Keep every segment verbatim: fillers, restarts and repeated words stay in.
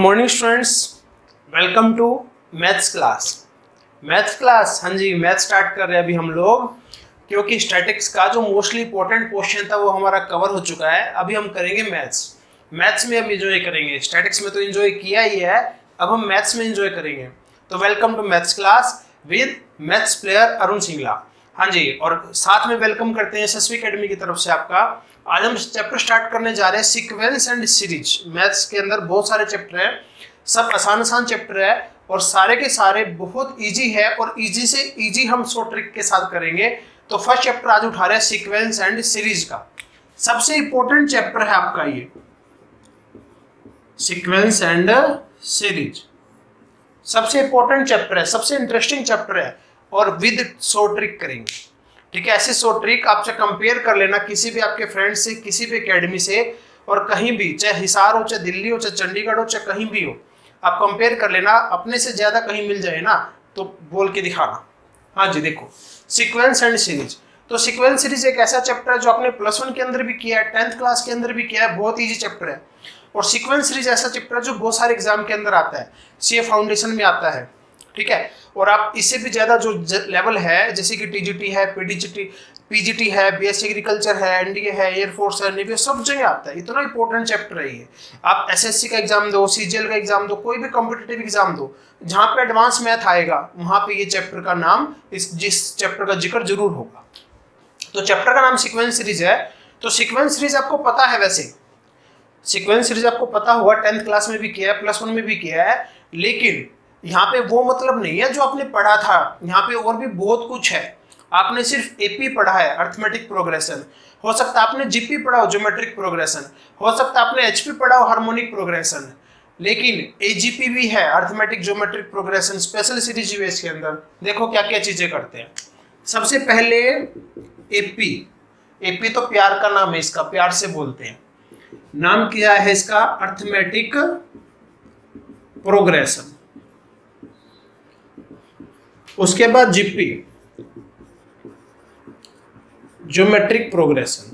Morning students, welcome to maths class. Maths class हाँ जी, math start कर रहे हैं अभी हम लोग, क्योंकि स्टैटिक्स का जो मोस्टली इंपॉर्टेंट क्वेश्चन था वो हमारा कवर हो चुका है। अभी हम करेंगे मैथ्स। मैथ्स में हम एंजॉय करेंगे। स्टैटिक्स में तो एंजॉय किया ही है, अब हम मैथ्स में एंजॉय करेंगे। तो welcome to maths class with maths player Arun Singla. हाँ जी, और साथ में वेलकम करते हैं यशस्वी एकेडमी की तरफ से आपका। आज हम चैप्टर स्टार्ट करने जा रहे हैं सीक्वेंस एंड सीरीज। मैथ्स के अंदर बहुत सारे चैप्टर हैं, सब आसान आसान चैप्टर है और सारे के सारे बहुत इजी है और इजी से इजी हम सौ ट्रिक के साथ करेंगे। तो फर्स्ट चैप्टर आज उठा रहे हैं सीक्वेंस एंड सीरीज का। सबसे इंपॉर्टेंट चैप्टर है आपका ये सीक्वेंस एंड सीरीज। सबसे इंपॉर्टेंट चैप्टर है, सबसे इंटरेस्टिंग चैप्टर है और विद सौ ट्रिक करेंगे। ठीक है, ऐसे सौ ट्रिक आपसे कंपेयर कर लेना किसी भी आपके फ्रेंड से, किसी भी एकेडमी से, और कहीं भी, चाहे हिसार हो, चाहे दिल्ली हो, चाहे चंडीगढ़ हो, चाहे कहीं भी हो, आप कंपेयर कर लेना। अपने से ज्यादा कहीं मिल जाए ना तो बोल के दिखाना। हाँ जी, देखो सीक्वेंस एंड सीरीज। तो सीक्वेंस सीरीज एक ऐसा चैप्टर है जो आपने प्लस वन के अंदर भी किया है, टेंथ क्लास के अंदर भी किया है, बहुत ईजी चैप्टर है। और सीक्वेंस सीरीज ऐसा चैप्टर है जो बहुत सारे एग्जाम के अंदर आता है, सीए फाउंडेशन में आता है। ठीक है, और आप इससे भी ज्यादा जो लेवल है, जैसे कि टीजीटी है, पीडीजीटी, पीजीटी है, बीएससी एग्रीकल्चर है, एनडीए है, एयरफोर्स है, नेवी, सब जगह आता है। इतना इंपॉर्टेंट चैप्टर है ये। आप एसएससी का एग्जाम दो, सीजीएल का एग्जाम दो, कोई भी कॉम्पिटिटिव एग्जाम दो, जहां पे एडवांस मैथ आएगा वहां पे ये चैप्टर का नाम, इस जिस चैप्टर का जिक्र जरूर होगा। तो चैप्टर का नाम सीक्वेंस सीरीज है। तो सीक्वेंस सीरीज आपको पता है, वैसे सीक्वेंस सीरीज आपको पता हुआ, टेंथ क्लास में भी किया है, प्लस वन में भी किया है, लेकिन यहाँ पे वो मतलब नहीं है जो आपने पढ़ा था। यहाँ पे और भी बहुत कुछ है। आपने सिर्फ एपी पढ़ा है, अर्थमेटिक प्रोग्रेशन, हो सकता है आपने जीपी पढ़ा हो, ज्योमेट्रिक प्रोग्रेशन, हो सकता है आपने एचपी पढ़ा हो, हार्मोनिक प्रोग्रेशन, लेकिन एजीपी भी है, arithmetic geometric progression, special series भी है इसके अंदर। देखो क्या क्या चीजें करते हैं। सबसे पहले एपी। एपी तो प्यार का नाम है, इसका प्यार से बोलते हैं। नाम क्या है इसका? Arithmetic progression. उसके बाद जीपी, ज्योमेट्रिक प्रोग्रेशन।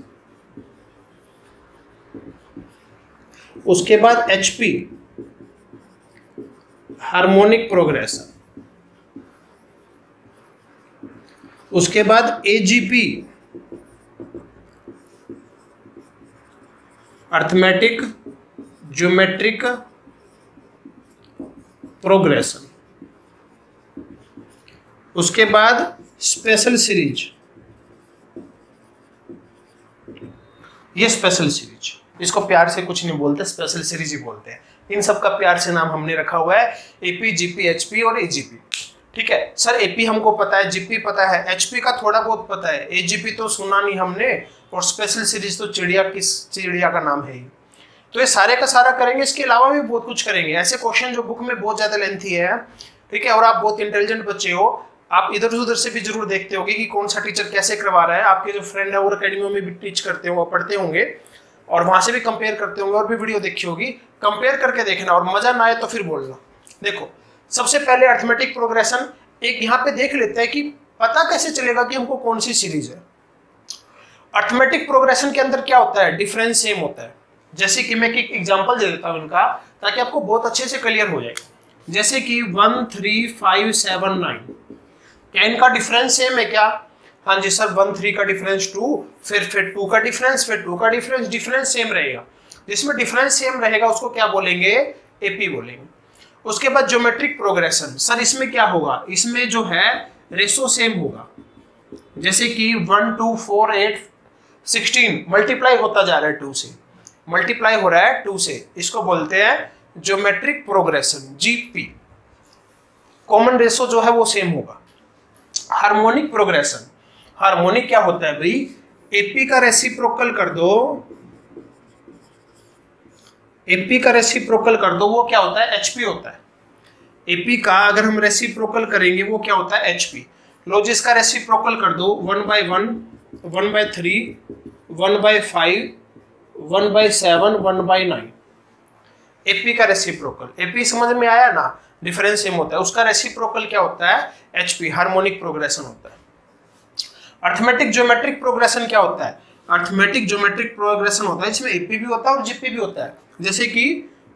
उसके बाद एचपी, हार्मोनिक प्रोग्रेशन। उसके बाद एजीपी, अर्थमेटिक ज्योमेट्रिक प्रोग्रेशन। उसके बाद स्पेशल सीरीज, ये स्पेशल सीरीज, इसको प्यार से कुछ नहीं बोलते, स्पेशल सीरीज ही बोलते हैं। इन सब का प्यार से नाम हमने रखा हुआ है, एपी, जीपी, एचपी और एजीपी। ठीक है सर, एपी हमको पता है, जीपी पता है, एचपी का थोड़ा बहुत पता है, एजीपी तो सुना नहीं हमने, और स्पेशल सीरीज तो चिड़िया, किस चिड़िया का नाम है। तो ये सारे का सारा करेंगे, इसके अलावा भी बहुत कुछ करेंगे। ऐसे क्वेश्चन जो बुक में बहुत ज्यादा लेंथी है, ठीक है, और आप बहुत इंटेलिजेंट बच्चे हो, आप इधर उधर से भी जरूर देखते होंगे कि कौन सा टीचर कैसे करवा रहा है। आपके जो फ्रेंड है वो अकेडमियों में भी टीच करते होंगे, पढ़ते होंगे, और वहां से भी कंपेयर करते होंगे, और भी वीडियो देखी होगी। कंपेयर करके देखना, और मजा ना आए तो फिर बोलना। देखो सबसे पहले अर्थमेटिक प्रोग्रेशन एक यहाँ पे देख लेते हैं कि पता कैसे चलेगा कि हमको कौन सी सीरीज है। अर्थमेटिक प्रोग्रेशन के अंदर क्या होता है? डिफरेंस सेम होता है। जैसे कि मैं एक एग्जांपल दे देता हूँ इनका, ताकि आपको बहुत अच्छे से क्लियर हो जाए। जैसे कि one three five seven nine, क्या इनका डिफरेंस सेम है क्या? हाँ जी सर, वन थ्री का डिफरेंस टू, फिर फिर टू का डिफरेंस, फिर टू का डिफरेंस, डिफरेंस सेम रहेगा। जिसमें डिफरेंस सेम रहेगा उसको क्या बोलेंगे? एपी बोलेंगे। उसके बाद ज्योमेट्रिक प्रोग्रेशन, सर इसमें क्या होगा? इसमें जो है रेशो सेम होगा। जैसे कि one two four eight sixteen multiply होता जा रहा है, टू से मल्टीप्लाई हो रहा है टू से, इसको बोलते हैं geometric progression, GP. Common ratio जो है वो सेम होगा। हार्मोनिक प्रोग्रेशन, हार्मोनिक क्या होता है भाई? एपी का रेसिप्रोकल कर दो, एपी का रेसिप्रोकल कर दो, वो क्या होता है? एचपी होता है। एपी का अगर हम रेसिप्रोकल करेंगे वो क्या होता है? एचपी। लो जिसका रेसिप्रोकल कर दो, one by one, one by three, one by five, one by seven, one by nine. AP का रेसिप्रोकल, एपी समझ में आया ना? डिफरेंस सेम होता है। उसका रेसिप्रोकल क्या होता है? एचपी, हार्मोनिक प्रोग्रेशन होता है। अर्थमेटिक ज्योमेट्रिक प्रोग्रेशन क्या होता है? अर्थमेटिक ज्योमेट्रिक प्रोग्रेशन होता है, इसमें एपी भी होता है और जीपी भी होता है। जैसे कि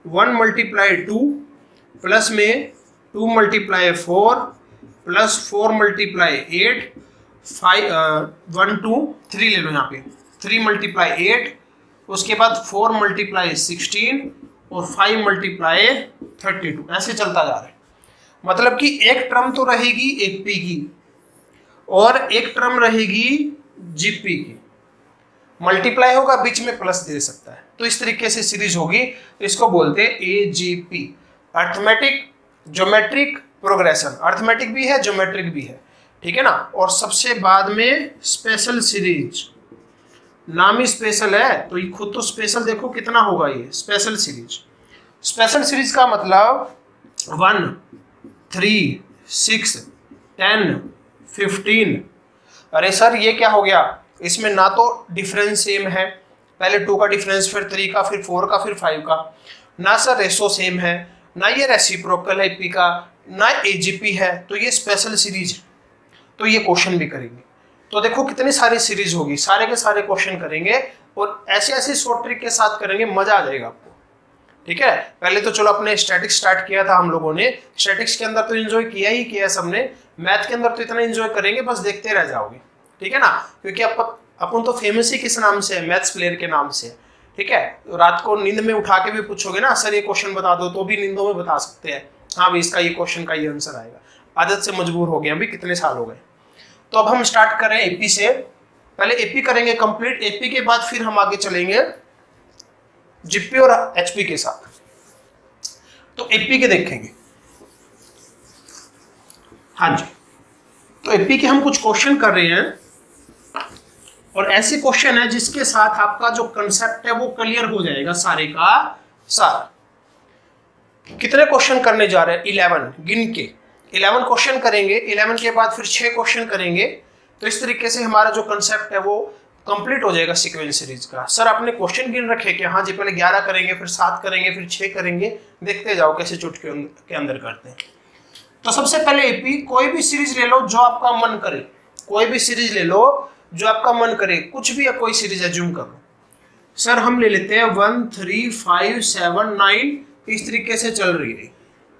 वन मल्टीप्लाई टू प्लस में two multiply four plus four multiply eight five one two three ले लो यहाँ पे थ्री मल्टीप्लाई एट उसके बाद फोर मल्टीप्लाई सिक्सटीन और फाइव मल्टीप्लाई थर्टी टू ऐसे चलता जा रहा है। मतलब कि एक टर्म तो रहेगी एपी की और एक टर्म रहेगी जीपी की, मल्टीप्लाई होगा बीच में प्लस दे सकता है, तो इस तरीके से सीरीज होगी। इसको बोलते हैं AGP, arithmetic geometric progression. Arithmetic भी है ज्योमेट्रिक भी है, ठीक है ना। और सबसे बाद में स्पेशल सीरीज, नाम ही स्पेशल है तो ये खुद तो स्पेशल, देखो कितना होगा ये स्पेशल सीरीज। स्पेशल सीरीज का मतलब one three six ten fifteen. अरे सर ये क्या हो गया, इसमें ना तो डिफरेंस सेम है, पहले टू का डिफरेंस फिर थ्री का फिर फोर का फिर फाइव का, ना सर रेशो सेम है, ना ये रेसिप्रोकल है पी का, ना एजीपी है, तो ये स्पेशल सीरीज है। तो ये क्वेश्चन भी करेंगे। तो देखो कितनी सारी सीरीज होगी, सारे के सारे क्वेश्चन करेंगे और ऐसे ऐसे शॉर्ट ट्रिक के साथ करेंगे, मजा आ जाएगा आपको, ठीक है। पहले तो चलो अपने स्टैटिक्स स्टार्ट किया था हम लोगों ने, स्टैटिक्स के अंदर तो एंजॉय किया ही किया सबने, मैथ के अंदर तो इतना एंजॉय करेंगे बस देखते रह जाओगे, ठीक है ना। क्योंकि अब अपन तो फेमस ही किस नाम से है, मैथ्स प्लेयर के नाम से, ठीक है। तो रात को नींद में उठा के भी पूछोगे ना सर ये क्वेश्चन बता दो, तो भी नींदों में बता सकते हैं, हाँ भाई इसका ये क्वेश्चन का ये आंसर आएगा। आदत से मजबूर हो गए, अभी कितने साल हो गए। तो अब हम स्टार्ट कर रहे हैं एपी से, पहले एपी करेंगे कंप्लीट, एपी के बाद फिर हम आगे चलेंगे जीपी और एचपी के साथ। तो एपी के देखेंगे, हाँ जी। तो एपी के हम कुछ क्वेश्चन कर रहे हैं और ऐसे क्वेश्चन है जिसके साथ आपका जो कंसेप्ट है वो क्लियर हो जाएगा सारे का सारा। कितने क्वेश्चन करने जा रहे हैं, इलेवन, गिन के इलेवन क्वेश्चन करेंगे, इलेवन के बाद फिर छह क्वेश्चन करेंगे। तो इस तरीके से हमारा जो कंसेप्ट है वो कंप्लीट हो जाएगा सीक्वेंस सीरीज का। सर आपने क्वेश्चन गिन रखे क्या, हाँ जी, पहले ग्यारह करेंगे फिर सात करेंगे फिर छह करेंगे, देखते जाओ कैसे चुटकी के अंदर करते हैं। तो सबसे पहले एपी, कोई भी सीरीज ले लो जो आपका मन करे, कोई भी सीरीज ले लो जो आपका मन करे, कुछ भी या कोई सीरीज एज्यूम कर लो। सर हम ले लेते हैं one three five seven nine, इस तरीके से चल रही है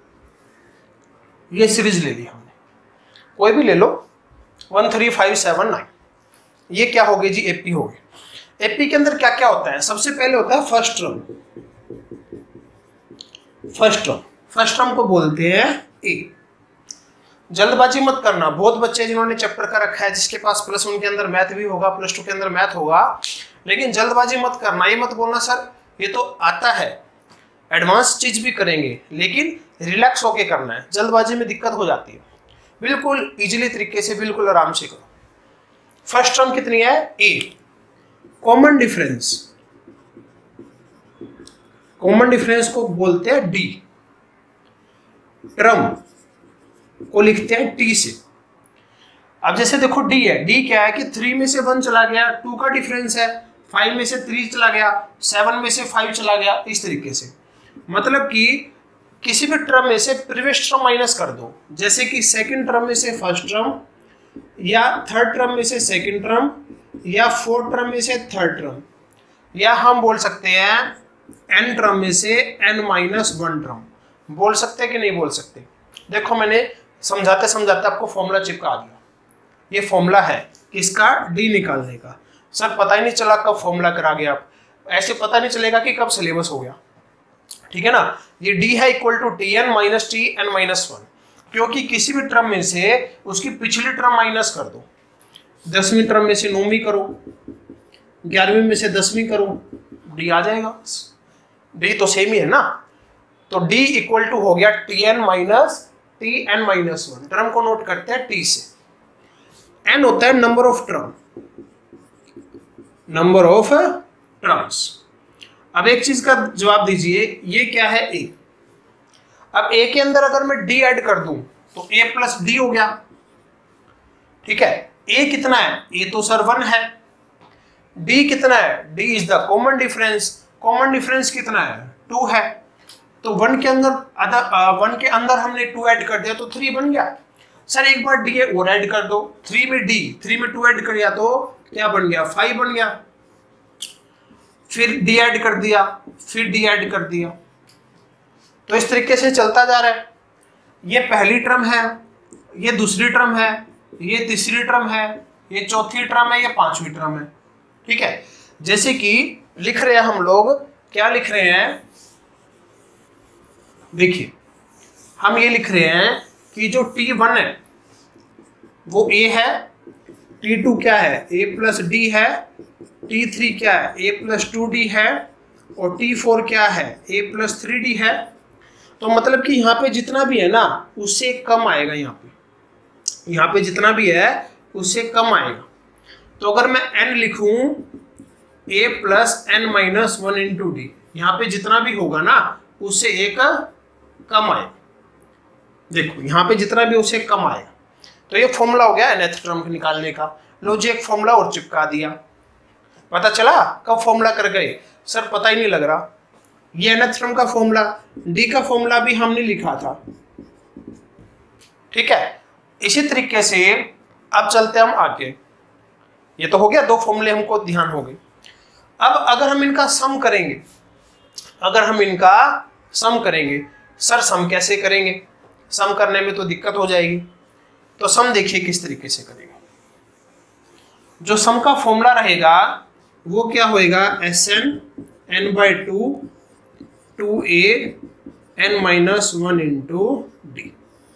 ये सीरीज ले ली हमने, कोई भी ले लो, one three five seven nine, ये क्या हो गई जी, एपी हो गई। एपी के अंदर क्या क्या होता है, सबसे पहले होता है first term. First term first term को बोलते हैं ए। जल्दबाजी मत करना, बहुत बच्चे जिन्होंने चैप्टर का रखा है, जिसके पास प्लस वन के अंदर मैथ भी होगा, प्लस टू के अंदर मैथ होगा, लेकिन जल्दबाजी मत करना। ये मत बोलना सर ये तो आता है, एडवांस चीज भी करेंगे लेकिन रिलैक्स होके करना है, जल्दबाजी में दिक्कत हो जाती है। बिल्कुल इजीली तरीके से, बिल्कुल आराम से करो। फर्स्ट टर्म कितनी है, a. Common difference, common difference को बोलते हैं डी। टर्म को लिखते हैं टी से। अब जैसे देखो डी है, डी क्या है कि थ्री में से वन चला गया, टू का डिफरेंस है, फाइव में से थ्री चला गया, सेवन में से फाइव चला गया, इस तरीके से। मतलब कि किसी भी टर्म में से प्रीवियस टर्म माइनस कर दो, जैसे कि सेकंड टर्म में से फर्स्ट टर्म, या थर्ड टर्म में से सेकंड टर्म, या फोर्थ टर्म में से थर्ड टर्म, या हम बोल सकते हैं एन टर्म में से एन माइनस वन टर्म। बोल सकते हैं कि नहीं बोल सकते। देखो मैंने समझाते समझाते आपको फॉर्मूला चिपका दिया, ये फॉर्मूला है किसका, डी निकालने का। सर पता ही नहीं चला कब फॉर्मूला करा गया आप, ऐसे पता नहीं चलेगा कि कब सिलेबस हो गया, ठीक है ना। ये डी है equal to t n minus t n minus one, क्योंकि किसी भी टर्म में से उसकी पिछली टर्म माइनस कर दो। दसवीं टर्म में से नौवीं करो, ग्यारहवीं में से दसवीं करो, डी आ जाएगा। डी तो सेम ही है ना, तो डी इक्वल टू हो गया t n minus t n minus one. Term को नोट करते हैं टी से। एन होता है number of term, number of terms. अब एक चीज का जवाब दीजिए, ये क्या है, ए। अब ए के अंदर अगर मैं डी ऐड कर दूं तो ए प्लस डी हो गया, ठीक है। ए कितना है, ए तो सर वन है। डी कितना है, d is the common difference, common difference कितना है, टू है। तो वन के अंदर अदर वन के अंदर हमने टू ऐड कर दिया तो थ्री बन गया। सर एक बार डी और ऐड कर दो, थ्री में डी, थ्री में टू ऐड कर दिया तो क्या बन गया, फाइव बन गया। फिर डी ऐड कर दिया, फिर डी ऐड कर दिया, तो इस तरीके से चलता जा रहा है। ये पहली टर्म है, ये दूसरी टर्म है, ये तीसरी टर्म है, ये चौथी टर्म है, ये पांचवी टर्म है। ठीक है, जैसे कि लिख रहे हैं हम लोग, क्या लिख रहे हैं, देखिए हम ये लिख रहे हैं कि जो टी वन है वो ए है, टी टू क्या है, ए प्लस डी है, टी थ्री क्या है, ए प्लस टू डी है, और टी फोर क्या है, ए प्लस थ्री डी है। तो मतलब कि यहाँ पे जितना भी है ना उससे कम आएगा, यहाँ पे यहाँ पे जितना भी है उससे कम आएगा। तो अगर मैं n लिखूं a plus n minus one into d, यहाँ पे जितना भी होगा ना उससे एक कम आएगा। देखो यहाँ पे जितना भी उससे कम आएगा। तो ये फॉर्मूला हो गया nth टर्म निकालने का। लो जी एक फॉर्मूला और चिपका दिया। पता चला कब फॉर्मूला कर गए सर, पता ही नहीं लग रहा। ये nth टर्म का फॉर्मूला, डी का फॉर्मूला भी हमने लिखा था। ठीक है, इसी तरीके से अब चलते हम आगे। ये तो हो गया, दो फॉर्मूले हमको ध्यान हो गए। अब अगर हम इनका सम करेंगे, अगर हम इनका सम करेंगे, सर सम कैसे करेंगे, सम करने में तो दिक्कत हो जाएगी। तो सम देखिए किस तरीके से करेंगे। जो सम का फॉर्मूला रहेगा वो क्या होएगा, s N n by two two a n minus one into d,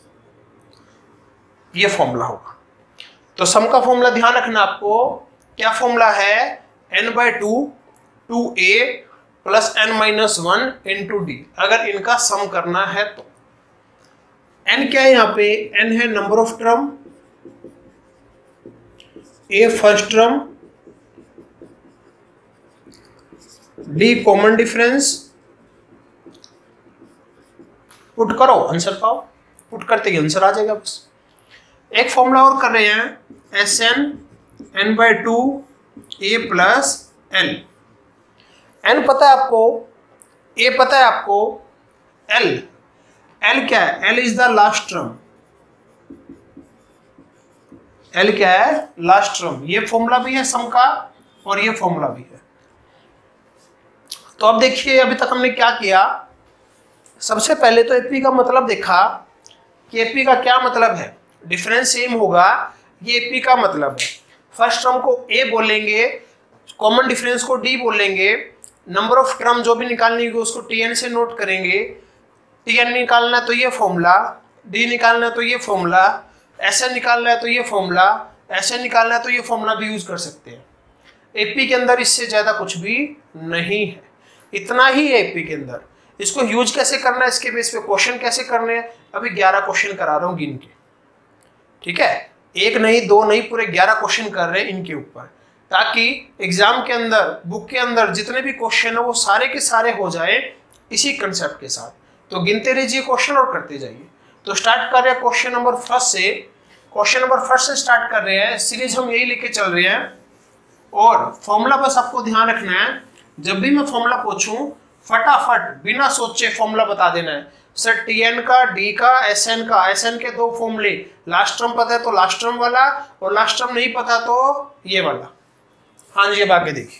ये फॉर्मूला होगा। तो सम का फॉर्मूला ध्यान रखना आपको, क्या फॉर्मूला है, n by two two a plus n minus one into d. अगर इनका सम करना है तो n क्या है, यहाँ पे n है number of term, a first term, d common difference. Put करो आंसर पाओ, पुट करते ही आंसर आ जाएगा बस। एक फॉर्मूला और कर रहे हैं, s N n by two a plus l. N पता है आपको, ए पता है आपको, एल एल क्या है, l is the last term. L क्या है, लास्ट टर्म। ये फॉर्मूला भी है सम का और ये फॉर्मूला भी है। तो अब देखिए अभी तक हमने क्या किया। सबसे पहले तो एपी का मतलब देखा कि एपी का क्या मतलब है, डिफरेंस सेम होगा, ये एपी का मतलब है। फर्स्ट टर्म को ए बोलेंगे, कॉमन डिफरेंस को डी बोलेंगे, नंबर ऑफ टर्म जो भी निकालनी होगी उसको टी एन से नोट करेंगे। टी एन निकालना है तो ये फॉर्मूला, डी निकालना है तो ये फॉर्मूला, एस एन निकालना है तो ये फॉर्मूला, एस एन निकालना है तो ये फॉर्मूला भी यूज कर सकते हैं। एपी के अंदर इससे ज्यादा कुछ भी नहीं है, इतना ही है एपी के अंदर। इसको यूज कैसे करना है, इसके बेस पे क्वेश्चन कैसे करने हैं, अभी ग्यारह क्वेश्चन करा रहा हूँ गिन के। ठीक है, एक नहीं दो नहीं, पूरे ग्यारह क्वेश्चन कर रहे हैं इनके ऊपर, ताकि एग्जाम के अंदर बुक के अंदर जितने भी क्वेश्चन है वो सारे के सारे हो जाए इसी कंसेप्ट के साथ। तो गिनते रहिए क्वेश्चन और करते जाइए। तो स्टार्ट कर रहे हैं क्वेश्चन नंबर फर्स्ट से। क्वेश्चन नंबर फर्स्ट से स्टार्ट कर रहे हैं, सीरीज हम यही लेके चल रहे हैं। और फॉर्मूला बस आपको ध्यान रखना है, जब भी मैं फॉर्मूला पूछूं फटाफट बिना सोचे फॉर्मूला बता देना है। सर टी एन का, डी का, एस एन का, एस एन के दो फॉर्मूले, लास्ट टर्म पता है तो लास्ट टर्म वाला, और लास्ट टर्म नहीं पता तो ये वाला। हाँ जी, अब आगे देखिए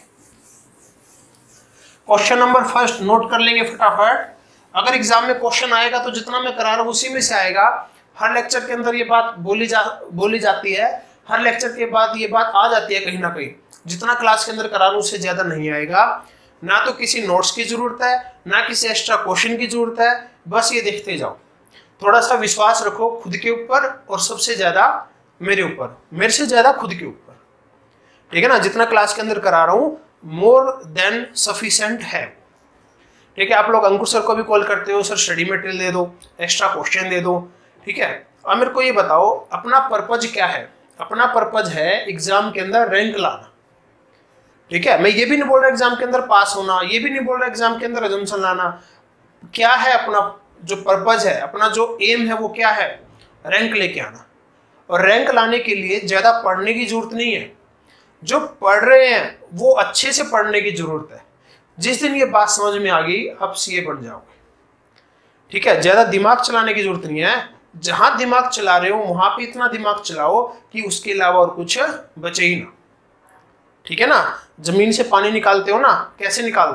क्वेश्चन नंबर फर्स्ट नोट कर लेंगे फटाफट। अगर एग्जाम में क्वेश्चन आएगा तो जितना मैं करा रहा हूँ उसी में से आएगा। हर लेक्चर के अंदर ये बात बोली जा बोली जाती है, हर लेक्चर के बाद ये बात आ जाती है कहीं ना कहीं। जितना क्लास के अंदर करा रहा हूँ उससे ज्यादा नहीं आएगा। ना तो किसी नोट्स की जरूरत है, ना किसी एक्स्ट्रा क्वेश्चन की जरूरत है, बस ये देखते जाओ। थोड़ा सा विश्वास रखो खुद के ऊपर, और सबसे ज्यादा मेरे ऊपर, मेरे से ज्यादा खुद के ऊपर। ठीक है ना, जितना क्लास के अंदर करा रहा हूँ मोर देन सफिशिएंट है। ठीक है, आप लोग अंकुर सर को भी कॉल करते हो, सर स्टडी मटेरियल दे दो, एक्स्ट्रा क्वेश्चन दे दो। ठीक है, और मेरे को ये बताओ अपना पर्पज क्या है। अपना पर्पज है एग्जाम के अंदर रैंक लाना। ठीक है, मैं ये भी नहीं बोल रहा एग्जाम के अंदर पास होना, ये भी नहीं बोल रहा एग्जाम के अंदर एजम्पशन लाना। क्या है अपना जो पर्पज है, अपना जो एम है वो क्या है, रैंक लेके आना। और रैंक लाने के लिए ज्यादा पढ़ने की जरूरत नहीं है, जो पढ़ रहे हैं वो अच्छे से पढ़ने की जरूरत है। जिस दिन ये बात समझ में आ गई आप सीए बन जाओगे। ठीक है, ज्यादा दिमाग चलाने की जरूरत नहीं है, जहां दिमाग चला रहे हो वहां पे इतना दिमाग चलाओ कि उसके अलावा और कुछ बचे ही ना। ठीक है ना, जमीन से पानी निकालते हो ना, कैसे निकालते हो,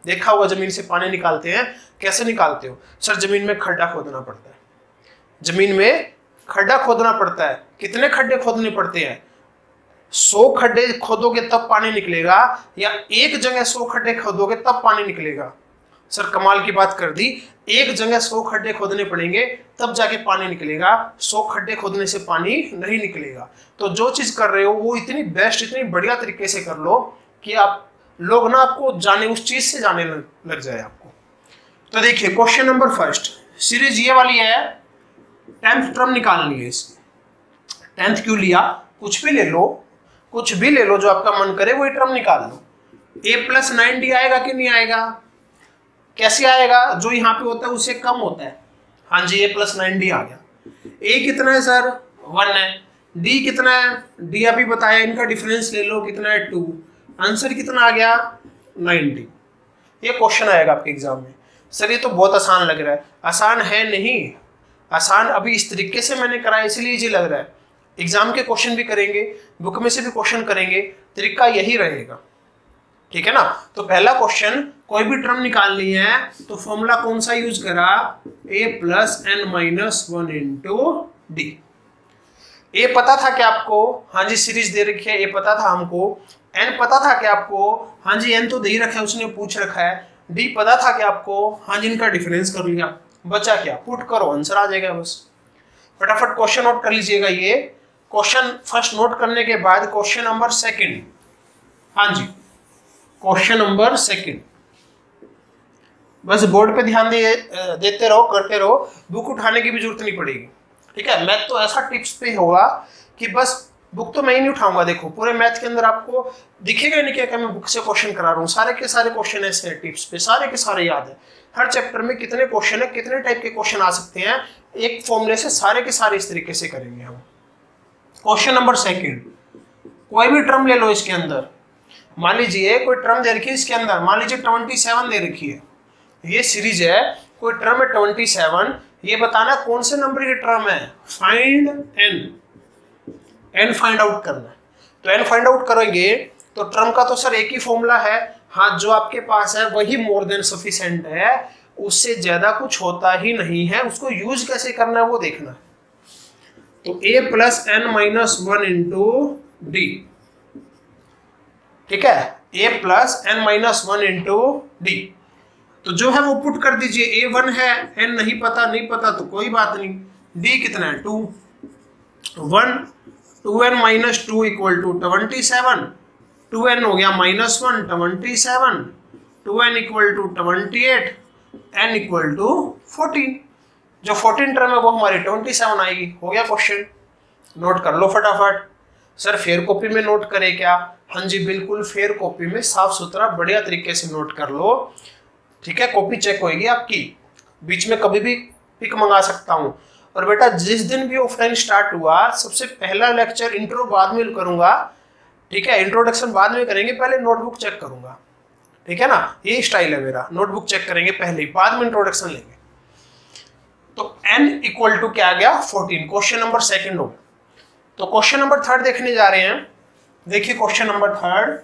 देखा होगा जमीन से पानी निकालते हैं, कैसे निकालते हो सर? जमीन में खड्डा खोदना पड़ता है, जमीन में खड्डा खोदना पड़ता है। कितने खड्डे खोदने पड़ते हैं? सौ खड्डे खोदोगे तब पानी निकलेगा, या एक जगह सौ खड्डे खोदोगे तब पानी निकलेगा? सर कमाल की बात कर दी, एक जगह सौ खड्डे खोदने पड़ेंगे तब जाके पानी निकलेगा, सौ खड्डे खोदने से पानी नहीं निकलेगा। तो जो चीज कर रहे हो वो इतनी बेस्ट, इतनी बढ़िया तरीके से कर लो कि आप लोग ना आपको जाने, उस चीज से जाने लग जाए आपको। तो देखिए क्वेश्चन नंबर फर्स्ट, सीरीज ये वाली है, टेंथ टर्म निकालनी है इसकी। टेंथ क्यों लिया? कुछ भी ले लो, कुछ भी ले लो जो आपका मन करे वही टर्म निकाल लो। ए प्लस नाइन डी आएगा कि नहीं आएगा? कैसे आएगा? जो यहाँ पे होता है उससे कम होता है। हाँ जी, ए प्लस नाइन डी आ गया। ए कितना है सर? वन है। डी कितना है? डी अभी बताया, इनका डिफरेंस ले लो, कितना है? टू। आंसर कितना आ गया? नाइनटी। ये क्वेश्चन आएगा आपके एग्जाम में। सर ये तो बहुत आसान लग रहा है। आसान है नहीं, आसान अभी इस तरीके से मैंने करा है इसलिए इजी लग रहा है। एग्जाम के क्वेश्चन भी करेंगे, बुक में से भी क्वेश्चन करेंगे, तरीका यही रहेगा, ठीक है ना। तो पहला क्वेश्चन, कोई भी टर्म निकालनी है तो फॉर्मूला कौन सा यूज करा? A plus n minus one into d. A पता था क्या आपको? हाँ जी, सीरीज दे रखी है, ए पता था हमको। एन पता था क्या आपको? हाँ जी, एन तो दे ही रखा है, उसने पूछ रखा है। डी पता था क्या आपको? हाँ जी, इनका डिफरेंस कर लिया। बचा क्या? पुट करो, आंसर आ जाएगा बस। फटाफट क्वेश्चन नोट कर लीजिएगा। ये क्वेश्चन फर्स्ट नोट करने के बाद क्वेश्चन नंबर सेकंड, हाँ जी क्वेश्चन नंबर सेकंड, बस बोर्ड पे ध्यान दे, देते रहो, करते रहो, बुक उठाने की भी जरूरत नहीं पड़ेगी, ठीक है। मैथ तो ऐसा टिप्स पे होगा कि बस बुक तो मैं ही नहीं उठाऊंगा। देखो पूरे मैथ के अंदर आपको दिखेगा नहीं क्या मैं बुक से क्वेश्चन करा रहा हूँ। सारे के सारे क्वेश्चन ऐसे हैं टिप्स पे, सारे के सारे याद है। हर चैप्टर में कितने क्वेश्चन है, कितने टाइप के क्वेश्चन आ सकते हैं, एक फॉर्मूले से सारे के सारे इस तरीके से करेंगे हम। क्वेश्चन नंबर सेकंड, कोई भी टर्म ले लो इसके अंदर। मान लीजिए कोई टर्म दे रखी है इसके अंदर, मान लीजिए ट्वेंटी सेवन दे रखी है, ये सीरीज है, कोई टर्म है ट्वेंटी सेवन, ये बताना कौन से नंबर की टर्म है। Find n, n find out करना है। तो एन फाइंड आउट करेंगे तो टर्म का तो सर एक ही फॉर्मूला है, हाँ जो आपके पास है वही मोर देन सफिशिएंट है, उससे ज्यादा कुछ होता ही नहीं है। उसको यूज कैसे करना है वो देखना है। तो a plus n minus one into d, ठीक है, a plus n minus one into d. तो जो है वो पुट कर दीजिए। ए वन है, एन नहीं पता, नहीं पता तो कोई बात नहीं। डी कितना है? Two. One, two N minus two equal to twenty seven. Two n हो गया minus one, twenty seven. Two n equal to twenty eight, n equal to fourteen. जो फोर्टीन टर्म है वो हमारी ट्वेंटी सेवन आएगी। हो गया क्वेश्चन, नोट कर लो फटाफट। सर फेयर कॉपी में नोट करें क्या? हाँ जी बिल्कुल, फेयर कॉपी में साफ सुथरा बढ़िया तरीके से नोट कर लो, ठीक है। कॉपी चेक होगी आपकी, बीच में कभी भी पिक मंगा सकता हूँ। और बेटा जिस दिन भी ऑफलाइन स्टार्ट हुआ, सबसे पहला लेक्चर इंट्रो बाद में करूंगा, ठीक है, इंट्रोडक्शन बाद में करेंगे, पहले नोटबुक चेक करूंगा, ठीक है ना। ये स्टाइल है मेरा, नोटबुक चेक करेंगे पहले ही, बाद में इंट्रोडक्शन लेंगे। तो n इक्वल टू क्या आ गया? फोर्टीन। क्वेश्चन नंबर सेकंड हो। तो क्वेश्चन नंबर थर्ड देखने जा रहे हैं। देखिए क्वेश्चन नंबर थर्ड,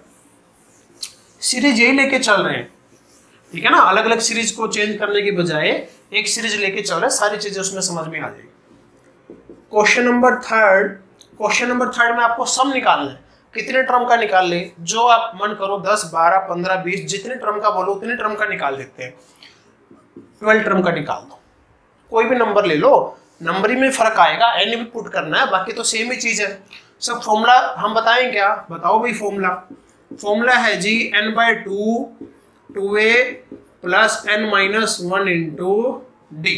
सीरीज यही लेके चल रहे हैं, ठीक है ना। अलग अलग सीरीज को चेंज करने की बजाय एक सीरीज लेके चल रहे हैं, सारी चीजें उसमें समझ में आ जाएगी। Question number third, question number third में आपको सम निकालना है। कितने टर्म का निकाल ले, जो आप मन करो, दस, बारह, पंद्रह, बीस, जितने टर्म का बोलो उतने टर्म का निकाल लेते हैं। ट्वेल्व टर्म का निकाल दो, कोई भी नंबर ले लो, नंबरिंग में फर्क आएगा, एन भी पुट करना है, बाकी तो सेम ही चीज है। सब फॉर्मूला हम बताएं क्या? बताओ भाई फॉर्मूला। फॉर्मूला है जी n by two, two a plus n minus one into d.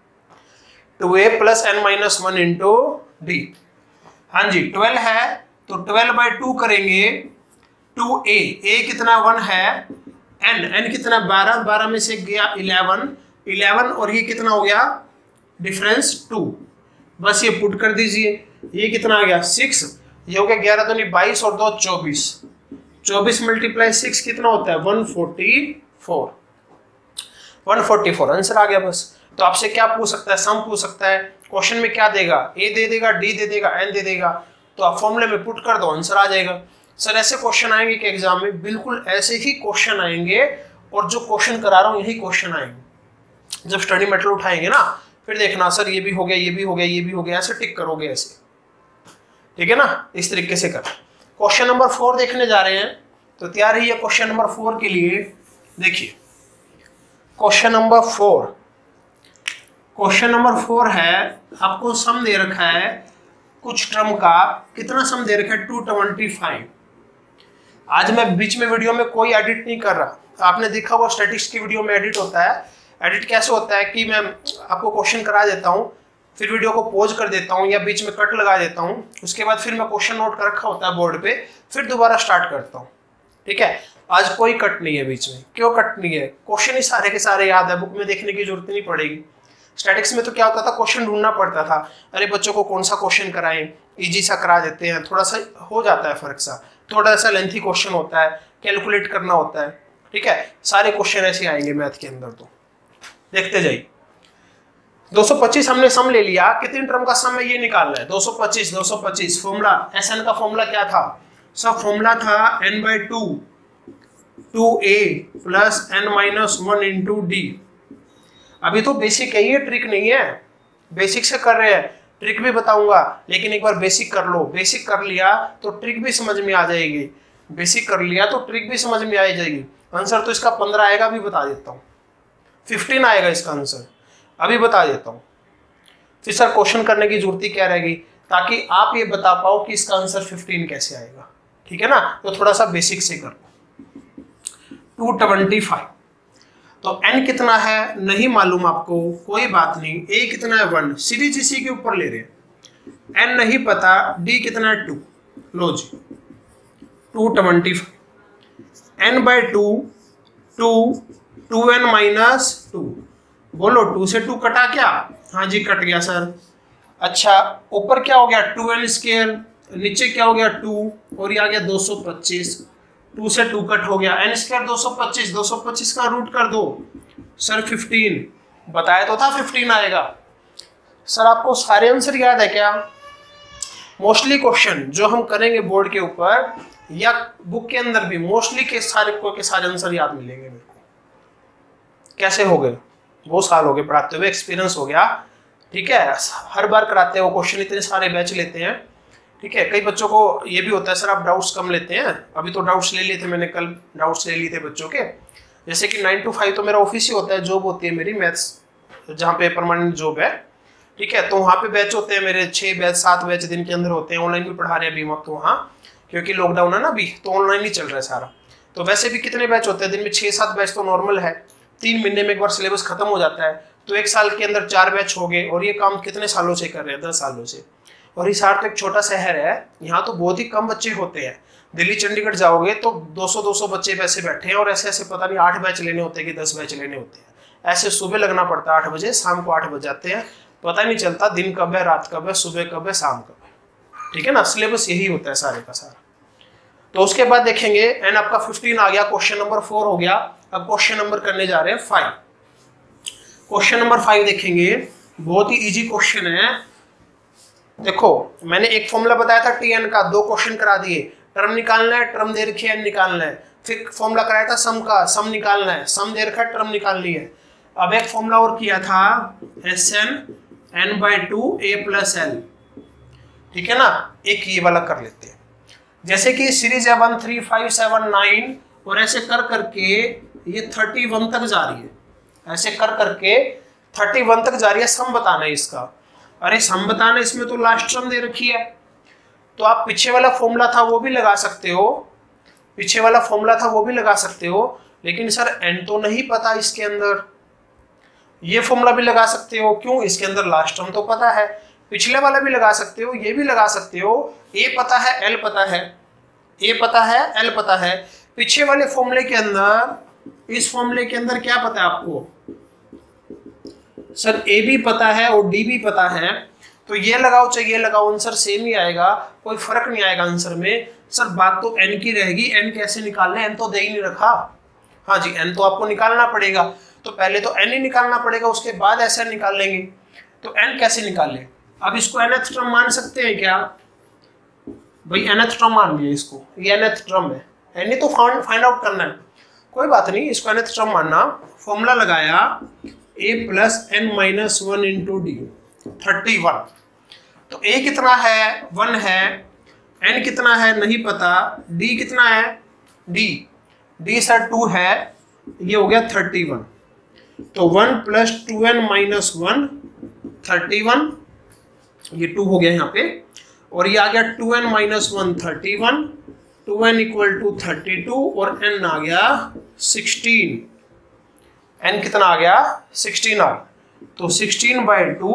Two a plus n minus one into d. हाँ जी, ट्वेल्व है तो ट्वेल्व बाई टू करेंगे, टू ए, ए कितना वन है, एन, एन कितना बारह, बारह में से गया इलेवन, इलेवन और ये कितना हो गया डिफरेंस टू, बस ये पुट कर दीजिए। ये कितना आ गया सिक्स, ये हो गया ग्यारह तो नहीं बाईस और दो चौबीस, चौबीस मल्टीप्लाई सिक्स कितना होता है one forty four, one forty four answer आ गया बस। तो आपसे क्या पूछ सकता है? सम पूछ सकता है। क्वेश्चन में क्या देगा? ए दे देगा, डी दे देगा, एन दे देगा, तो आप फॉर्मूले में पुट कर दो, आंसर आ जाएगा। सर ऐसे क्वेश्चन आएंगे कि एग्जाम में, बिल्कुल ऐसे ही क्वेश्चन आएंगे और जो क्वेश्चन करा रहा हूँ यही क्वेश्चन आएंगे। जब स्टडी मेटेरियल उठाएंगे ना फिर देखना सर ये भी हो गया, ये भी हो गया, ये भी हो गया, ऐसे टिक करोगे ऐसे, ठीक है ना, इस तरीके से कर। क्वेश्चन नंबर फोर देखने जा रहे हैं, तो तैयार ही है क्वेश्चन नंबर फोर के लिए। देखिए question number four, question number four है, आपको सम दे रखा है कुछ टर्म का, कितना सम दे रखा है टू ट्वेंटी फाइव। आज मैं बीच में वीडियो में कोई एडिट नहीं कर रहा, आपने देखा हुआ स्टैटिस्टिक्स की वीडियो में एडिट होता है। एडिट कैसे होता है कि मैं आपको क्वेश्चन करा देता हूँ, फिर वीडियो को पॉज कर देता हूँ या बीच में कट लगा देता हूँ, उसके बाद फिर मैं क्वेश्चन नोट कर रखा होता है बोर्ड पे, फिर दोबारा स्टार्ट करता हूँ, ठीक है। आज कोई कट नहीं है बीच में। क्यों कट नहीं है? क्वेश्चन ही सारे के सारे याद है, बुक में देखने की जरूरत नहीं पड़ेगी। स्टैटिक्स में तो क्या होता था, क्वेश्चन ढूंढना पड़ता था, अरे बच्चों को कौन सा क्वेश्चन कराएं, इजी सा करा देते हैं, थोड़ा सा हो जाता है फर्क सा, थोड़ा सा लेंथी क्वेश्चन होता है, कैलकुलेट करना होता है, ठीक है। सारे क्वेश्चन ऐसे आएंगे मैथ के अंदर, तो देखते जाइए। दो सौ पच्चीस हमने सम ले लिया, कितनी टर्म का सम है ये निकालना है। दो सौ पच्चीस दो सौ पच्चीस फॉर्मूला, एस एन का फॉर्मूला क्या था? सब फॉर्मूला था n by two two a plus n minus one into d. अभी तो बेसिक है, ये ट्रिक नहीं है, बेसिक से कर रहे हैं, ट्रिक भी बताऊंगा, लेकिन एक बार बेसिक कर लो। बेसिक कर लिया तो ट्रिक भी समझ में आ जाएगी, बेसिक कर लिया तो ट्रिक भी समझ में आ जाएगी। आंसर तो इसका पंद्रह आएगा, अभी बता देता हूँ, फिफ्टीन आएगा इसका आंसर, अभी बता देता हूँ। फिर सर क्वेश्चन करने की जरूरत ही क्या रहेगी, ताकि आप ये बता पाओ कि इसका आंसर फिफ्टीन कैसे आएगा, ठीक है ना। तो थोड़ा सा बेसिक से कर लो। टू ट्वेंटी फाइव, तो n कितना है नहीं मालूम आपको, कोई बात नहीं। a कितना है वन, सीरीज इसी के ऊपर ले रहे हैं। n नहीं पता, d कितना है टू, लो जी two twenty five, n by two, two two N minus two, बोलो टू से टू कटा क्या? हाँ जी कट गया सर। अच्छा ऊपर क्या हो गया टू एन स्केयर, नीचे क्या हो गया टू, और ये आ गया दो सौ पच्चीस, टू से टू कट हो गया, एन स्क्वायर दो सौ पच्चीस, दो सौ पच्चीस का रूट कर दो सर फिफ्टीन, बताया तो था फिफ्टीन आएगा। सर आपको सारे आंसर याद है क्या? मोस्टली क्वेश्चन जो हम करेंगे बोर्ड के ऊपर या बुक के अंदर भी, मोस्टली के सारे को के सारे आंसर याद मिलेंगे मेरे को। कैसे हो गए? बहुत साल हो गए पढ़ाते हुए, एक्सपीरियंस हो गया, ठीक है। हर बार कराते हो क्वेश्चन, इतने सारे बैच लेते हैं, ठीक है। कई बच्चों को ये भी होता है सर आप डाउट्स कम लेते हैं, अभी तो डाउट्स ले लिए थे मैंने, कल डाउट्स ले लिए थे बच्चों के। जैसे कि नाइन टू फाइव तो मेरा ऑफिस ही होता है, जॉब होती है मेरी मैथ्स, जहाँ पे परमानेंट जॉब है, ठीक है। तो वहाँ पे बैच होते हैं मेरे, छः बैच सात बैच दिन के अंदर होते हैं। ऑनलाइन भी पढ़ा रहे हैं अभी वक्त वहाँ, क्योंकि लॉकडाउन है ना अभी, तो ऑनलाइन ही चल रहा है सारा। तो वैसे भी कितने बैच होते हैं दिन में? छः सात बैच तो नॉर्मल है, तीन महीने में एक बार सिलेबस खत्म हो जाता है, तो एक साल के अंदर चार बैच हो गए। और ये काम कितने सालों से कर रहे हैं? दस सालों से। और हिसार तो एक छोटा शहर है, यहाँ तो बहुत ही कम बच्चे होते हैं। दिल्ली चंडीगढ़ जाओगे तो दो सौ दो सौ बच्चे वैसे बैठे हैं, और ऐसे ऐसे पता नहीं आठ बैच लेने होते हैं कि दस बैच लेने होते हैं। ऐसे सुबह लगना पड़ता है आठ बजे, शाम को आठ बज जाते हैं, पता नहीं चलता दिन कब है, रात कब है, सुबह कब है, शाम कब है, ठीक है ना। सिलेबस यही होता है सारे का सारा। तो उसके बाद देखेंगे एन आपका फिफ्टीन आ गया, क्वेश्चन नंबर फोर हो गया। अब क्वेश्चन नंबर करने जा रहे हैं फाइव। क्वेश्चन नंबर फाइव देखेंगे, बहुत ही इजी क्वेश्चन है। देखो मैंने एक फॉर्मूला बताया था टी एन का, दो क्वेश्चन करा दिए, टर्म निकालना है, टर्म दे रखी है, एन निकालना है। फिर फॉर्मूला कराया था सम का, सम निकालना है, सम दे रखा है, टर्म निकालनी है। अब एक फॉर्मूला और किया था s N n by two a plus l, ठीक है ना। एक ये वाला कर लेते हैं, जैसे कि सीरीज है one three five seven nine, और ऐसे कर करके ये थर्टी वन तक जा रही है, ऐसे कर करके थर्टी वन तक जा रही है। सम बताना है इसका, अरे सम बताना, इसमें तो लास्ट टर्म दे रखी है, तो आप पीछे वाला फॉर्मूला था वो भी लगा सकते हो, पीछे वाला फॉर्मूला था वो भी लगा सकते हो, लेकिन सर एन तो नहीं पता इसके अंदर। ये फॉर्मूला भी लगा सकते हो, क्यों? इसके अंदर लास्ट टर्म तो पता है। पिछले वाला भी लगा सकते हो, ये भी लगा सकते हो, ए पता है, एल पता है, ए पता है, एल पता है। पीछे वाले फॉर्मूले के अंदर, इस फॉर्मूले के अंदर क्या पता है आपको? सर ए भी पता है और डी भी पता है, तो ये लगाओ चाहे ये लगाओ, आंसर सेम ही आएगा, कोई फर्क नहीं आएगा आंसर में। सर बात तो एन की रहेगी, एन कैसे निकालना है? एन तो दे ही नहीं रखा। हाँ जी, एन तो आपको निकालना पड़ेगा, तो पहले तो एन ही निकालना पड़ेगा, उसके बाद ऐसे निकाल लेंगे। तो एन कैसे निकाले? अब इसको एनथ टर्म मान सकते हैं क्या भाई? एनथ टर्म मान लिया इसको, ये एनथ टर्म है, एन ही तो फाइंड फाइंड आउट करना है। कोई बात नहीं, इसको nth टर्म मानना। फॉर्मूला लगाया a plus n minus one into d, thirty one. तो a कितना है, वन है, n कितना है नहीं पता, d कितना है, d d सर टू है, ये हो गया थर्टी वन। तो one plus two N minus one, thirty one, ये टू हो गया यहाँ पे, और ये आ गया two N minus one, thirty one, two n equal to thirty two, और n आ गया सिक्सटीन। n कितना आ गया, सिक्सटीन आ गया। तो sixteen by two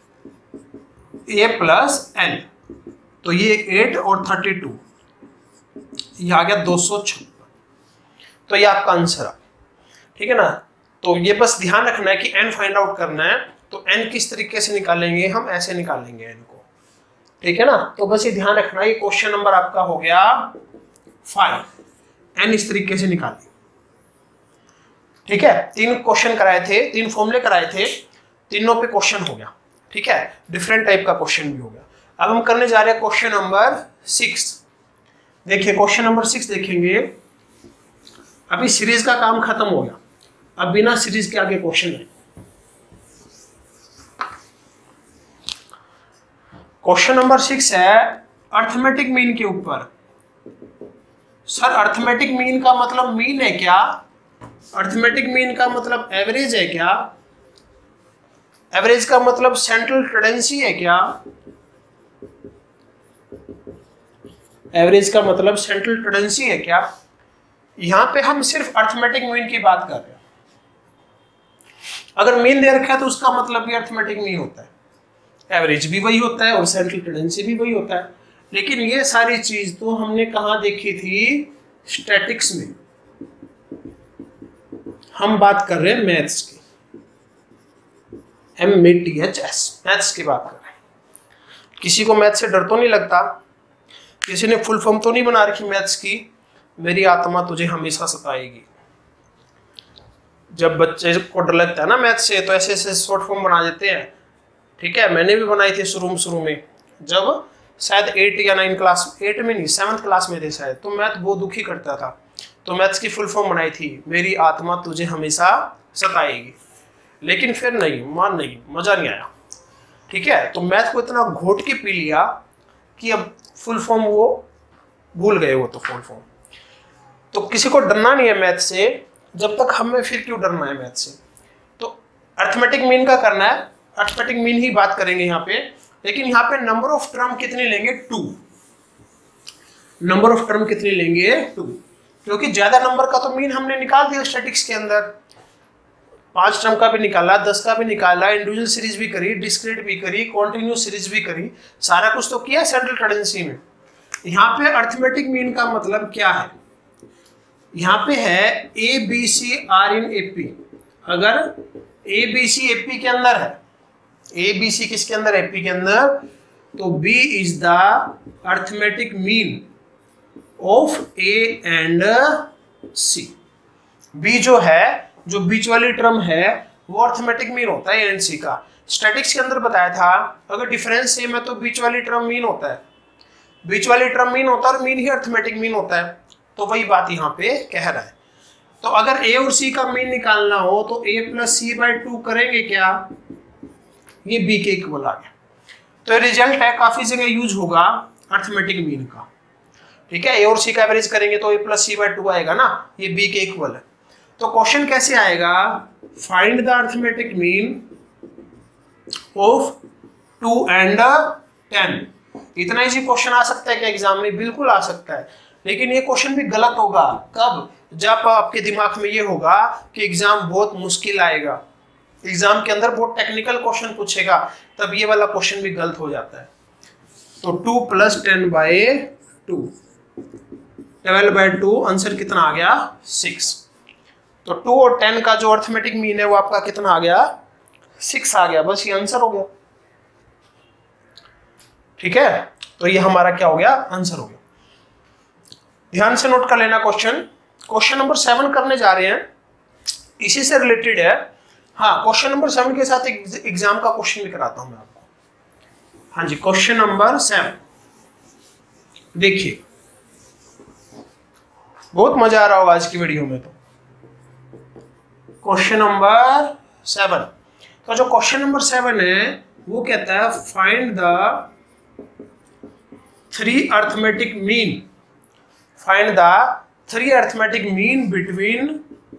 a plus n, तो ये एट और थर्टी टू, ये आ गया दो सौ छप्पन। तो ये आपका आंसर है, ठीक है ना। तो ये बस ध्यान रखना है कि n फाइंड आउट करना है, तो n किस तरीके से निकालेंगे, हम ऐसे निकालेंगे n को, ठीक है ना। तो बस ये ध्यान रखना है, क्वेश्चन नंबर आपका हो गया फाइव, n इस तरीके से निकालेंगे, ठीक है। तीन क्वेश्चन कराए थे, तीन फॉर्मूले कराए थे, तीनों पे क्वेश्चन हो गया, ठीक है। डिफरेंट टाइप का क्वेश्चन भी हो गया। अब हम करने जा रहे हैं क्वेश्चन नंबर सिक्स। देखिए क्वेश्चन नंबर सिक्स देखेंगे। अभी सीरीज का काम खत्म हो गया, अब बिना सीरीज के आगे क्वेश्चन है। क्वेश्चन नंबर सिक्स है अर्थमेटिक मीन के ऊपर। सर अर्थमेटिक मीन का मतलब मीन है क्या, अर्थमेटिक मीन का मतलब एवरेज है क्या, एवरेज का मतलब सेंट्रल टेंडेंसी है क्या, एवरेज का मतलब सेंट्रल टेंडेंसी है क्या। यहां पे हम सिर्फ अर्थमेटिक मीन की बात कर रहे हैं। अगर मीन दे रखा है तो उसका मतलब भी अर्थमेटिक मीन होता है, एवरेज भी वही होता है और सेंट्रल टेंडेंसी भी वही होता है। लेकिन ये सारी चीज तो हमने कहां देखी थी, स्टैटिक्स में। हम बात कर रहे हैं मैथ्स की, M A T H S, maths की बात कर रहे हैं। किसी को मैथ्स से डर तो नहीं लगता, किसी ने फुल फॉर्म तो नहीं बना रखी मैथ्स की, मेरी आत्मा तुझे हमेशा सताएगी। जब बच्चे को डर लगता है ना मैथ्स से, तो ऐसे ऐसे शॉर्ट फॉर्म बना देते हैं, ठीक है। मैंने भी बनाई थी शुरू शुरू में, जब शायद एट या नाइन क्लास, एट में नहीं सेवन्थ क्लास में थे शायद, तो मैथ बहुत दुखी करता था, तो मैथ्स की फुल फॉर्म बनाई थी, मेरी आत्मा तुझे हमेशा सताएगी। लेकिन फिर नहीं, मान नहीं, मजा नहीं आया, ठीक है। तो मैथ को इतना घोट के पी लिया कि अब फुल फॉर्म वो भूल गए, वो तो फुल फॉर्म। तो किसी को डरना नहीं है मैथ से, जब तक हमें फिर क्यों डरना है मैथ से। तो अर्थमेटिक मीन का करना है, अर्थमेटिक मीन ही बात करेंगे यहाँ पे। लेकिन यहाँ पे नंबर ऑफ टर्म कितने लेंगे, टू। नंबर ऑफ टर्म कितने लेंगे, टू, क्योंकि ज्यादा नंबर का तो मीन हमने निकाल दिया स्टैटिक्स के अंदर। पांच टर्म का भी निकाला, दस का भी निकाला, इंडिविजुअल सीरीज भी करी, डिस्क्रीट भी करी, कॉन्टिन्यूस सीरीज भी करी, सारा कुछ तो किया सेंट्रल टेंडेंसी में। यहाँ पे अर्थमेटिक मीन का मतलब क्या है, यहाँ पे है a b c are in A P. अगर a b C A P के अंदर है, ए बी सी किसके अंदर, ए पी के अंदर, तो b is the arithmetic mean of a and c. B जो है, जो बीच वाली टर्म है, वो अर्थमेटिक मीन होता है ए एंड सी का। स्टैटिक्स के अंदर बताया था अगर डिफरेंस सेम है तो बीच वाली टर्म मीन होता है, बीच वाली टर्म मीन होता है और मीन ही अर्थमेटिक मीन होता है। तो वही बात यहाँ पे कह रहा है। तो अगर ए और सी का मीन निकालना हो तो a plus c by two करेंगे क्या, ये बी के इक्वल आ गया। तो रिजल्ट है, काफी जगह यूज होगा अर्थमेटिक मीन का, ठीक है। ए और सी का एवरेज करेंगे तो a plus c by two आएगा ना, ये बी के इक्वल है। तो क्वेश्चन कैसे आएगा, find the arithmetic mean of two and ten. इतना इजी क्वेश्चन आ सकता है क्या एग्जाम में, बिल्कुल आ सकता है। लेकिन ये क्वेश्चन भी गलत होगा, कब, जब आपके दिमाग में ये होगा कि एग्जाम बहुत मुश्किल आएगा, एग्जाम के अंदर बहुत टेक्निकल क्वेश्चन पूछेगा, तब ये वाला क्वेश्चन भी गलत हो जाता है। तो two plus ten by two, twelve by two, answer कितना आ गया, सिक्स। तो टू और टेन का जो अर्थमेटिक मीन है वो आपका कितना आ गया, सिक्स आ गया। बस ये आंसर हो गया, ठीक है। तो ये हमारा क्या हो गया, आंसर हो गया। ध्यान से नोट कर लेना क्वेश्चन। क्वेश्चन नंबर सेवन करने जा रहे हैं, इसी से रिलेटेड है। हाँ, क्वेश्चन नंबर सेवन के साथ एक एग्जाम का क्वेश्चन भी कराता हूं मैं आपको। हाँ जी, क्वेश्चन नंबर सेवन देखिए, बहुत मजा आ रहा होगा आज की वीडियो में। तो क्वेश्चन नंबर सेवन। तो जो क्वेश्चन नंबर सेवन है वो कहता है find the three arithmetic mean, find the three arithmetic mean between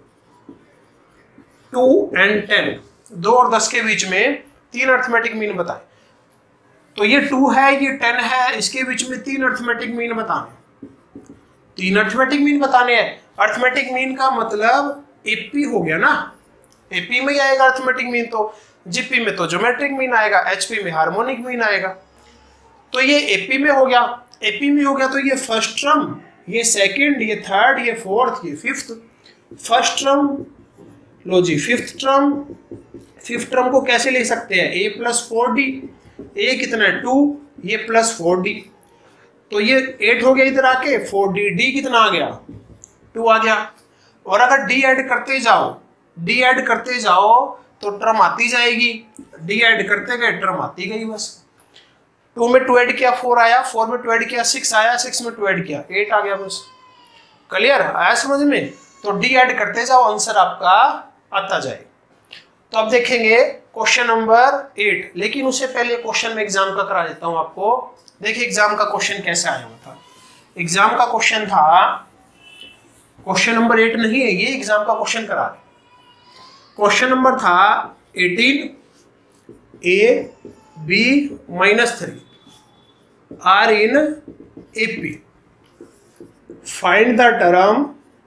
two and ten. दो और दस के बीच में तीन अर्थमेटिक मीन बताएं। तो ये टू है, ये टेन है, इसके बीच में तीन अर्थमेटिक मीन बताने, तीन अर्थमेटिक मीन बताने हैं। अर्थमेटिक मीन का मतलब एपी हो गया ना, एपी में ही आएगा अर्थमेटिक मीन, तो जीपी में तो ज्योमेट्रिक मीन आएगा, एचपी में हार्मोनिक मीन आएगा। तो ये एपी में हो गया, एपी में हो गया तो ये फर्स्ट टर्म, ये सेकंड, ये थर्ड, ये फोर्थ, ये फिफ्थ। फर्स्ट टर्म लो जी, फिफ्थ टर्म, फिफ्थ टर्म को कैसे ले सकते हैं, a plus four d, a कितना है टू, ये प्लस फोर डी, तो ये एट हो गया इधर आके, फोर डी, डी कितना आ गया टू आ गया। और अगर डी ऐड करते जाओ, डी ऐड करते जाओ तो टर्म आती जाएगी, डी ऐड करते गए टर्म आती गई बस। टू में टू ऐड किया फोर आया, फोर में टू ऐड किया सिक्स आया, सिक्स में टू ऐड किया एट आ गया बस। क्लियर आया समझ में? तो डी ऐड करते जाओ, आंसर आपका आता जाए। तो अब देखेंगे क्वेश्चन नंबर एट, लेकिन उससे पहले क्वेश्चन में एग्जाम का करा देता हूं आपको। देखिए एग्जाम का क्वेश्चन कैसे आया हुआ था। एग्जाम का क्वेश्चन था, क्वेश्चन नंबर एट नहीं है ये, एग्जाम का क्वेश्चन करा रहे। क्वेश्चन नंबर था eighteen a b minus three are in AP, find the term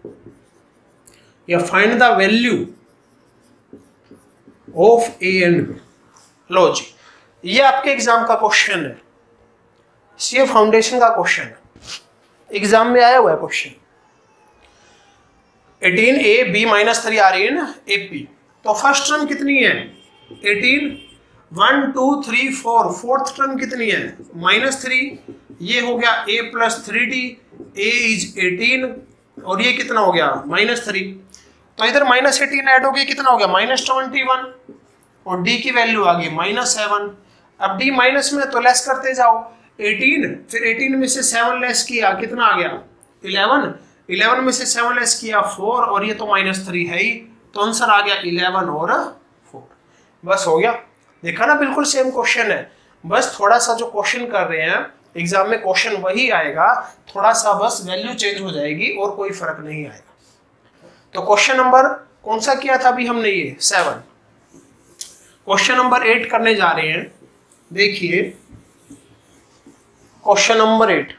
या find the value of a and b. लो जी, ये आपके एग्जाम का क्वेश्चन है, सीए फाउंडेशन का क्वेश्चन है, एग्जाम में आया हुआ है question. Eighteen a b minus three are in AP. तो फर्स्ट टर्म कितनी है eighteen, one two three four, fourth term कितनी है माइनस थ्री, ये हो गया a plus three d, a is eighteen, और ये कितना हो गया माइनस थ्री। तो इधर माइनस एटीन ऐड हो गया, कितना हो गया माइनस ट्वेंटी वन, और डी की वैल्यू आ गई माइनस सेवन। अब डी माइनस में तो लेस करते जाओ, एटीन फिर एटीन में से सेवन लेस किया, कितना आ गया इलेवन, इलेवन में से सेवन लेस किया फोर, और ये तो माइनस थ्री है ही, तो आंसर आ गया इलेवन और फोर। बस हो गया, देखा ना बिल्कुल सेम क्वेश्चन है, बस थोड़ा सा जो क्वेश्चन कर रहे हैं एग्जाम में क्वेश्चन वही आएगा, थोड़ा सा बस वैल्यू चेंज हो जाएगी और कोई फर्क नहीं आएगा। तो क्वेश्चन नंबर कौन सा किया था अभी हमने, ये सेवन। क्वेश्चन नंबर एट करने जा रहे हैं। देखिए क्वेश्चन नंबर एट,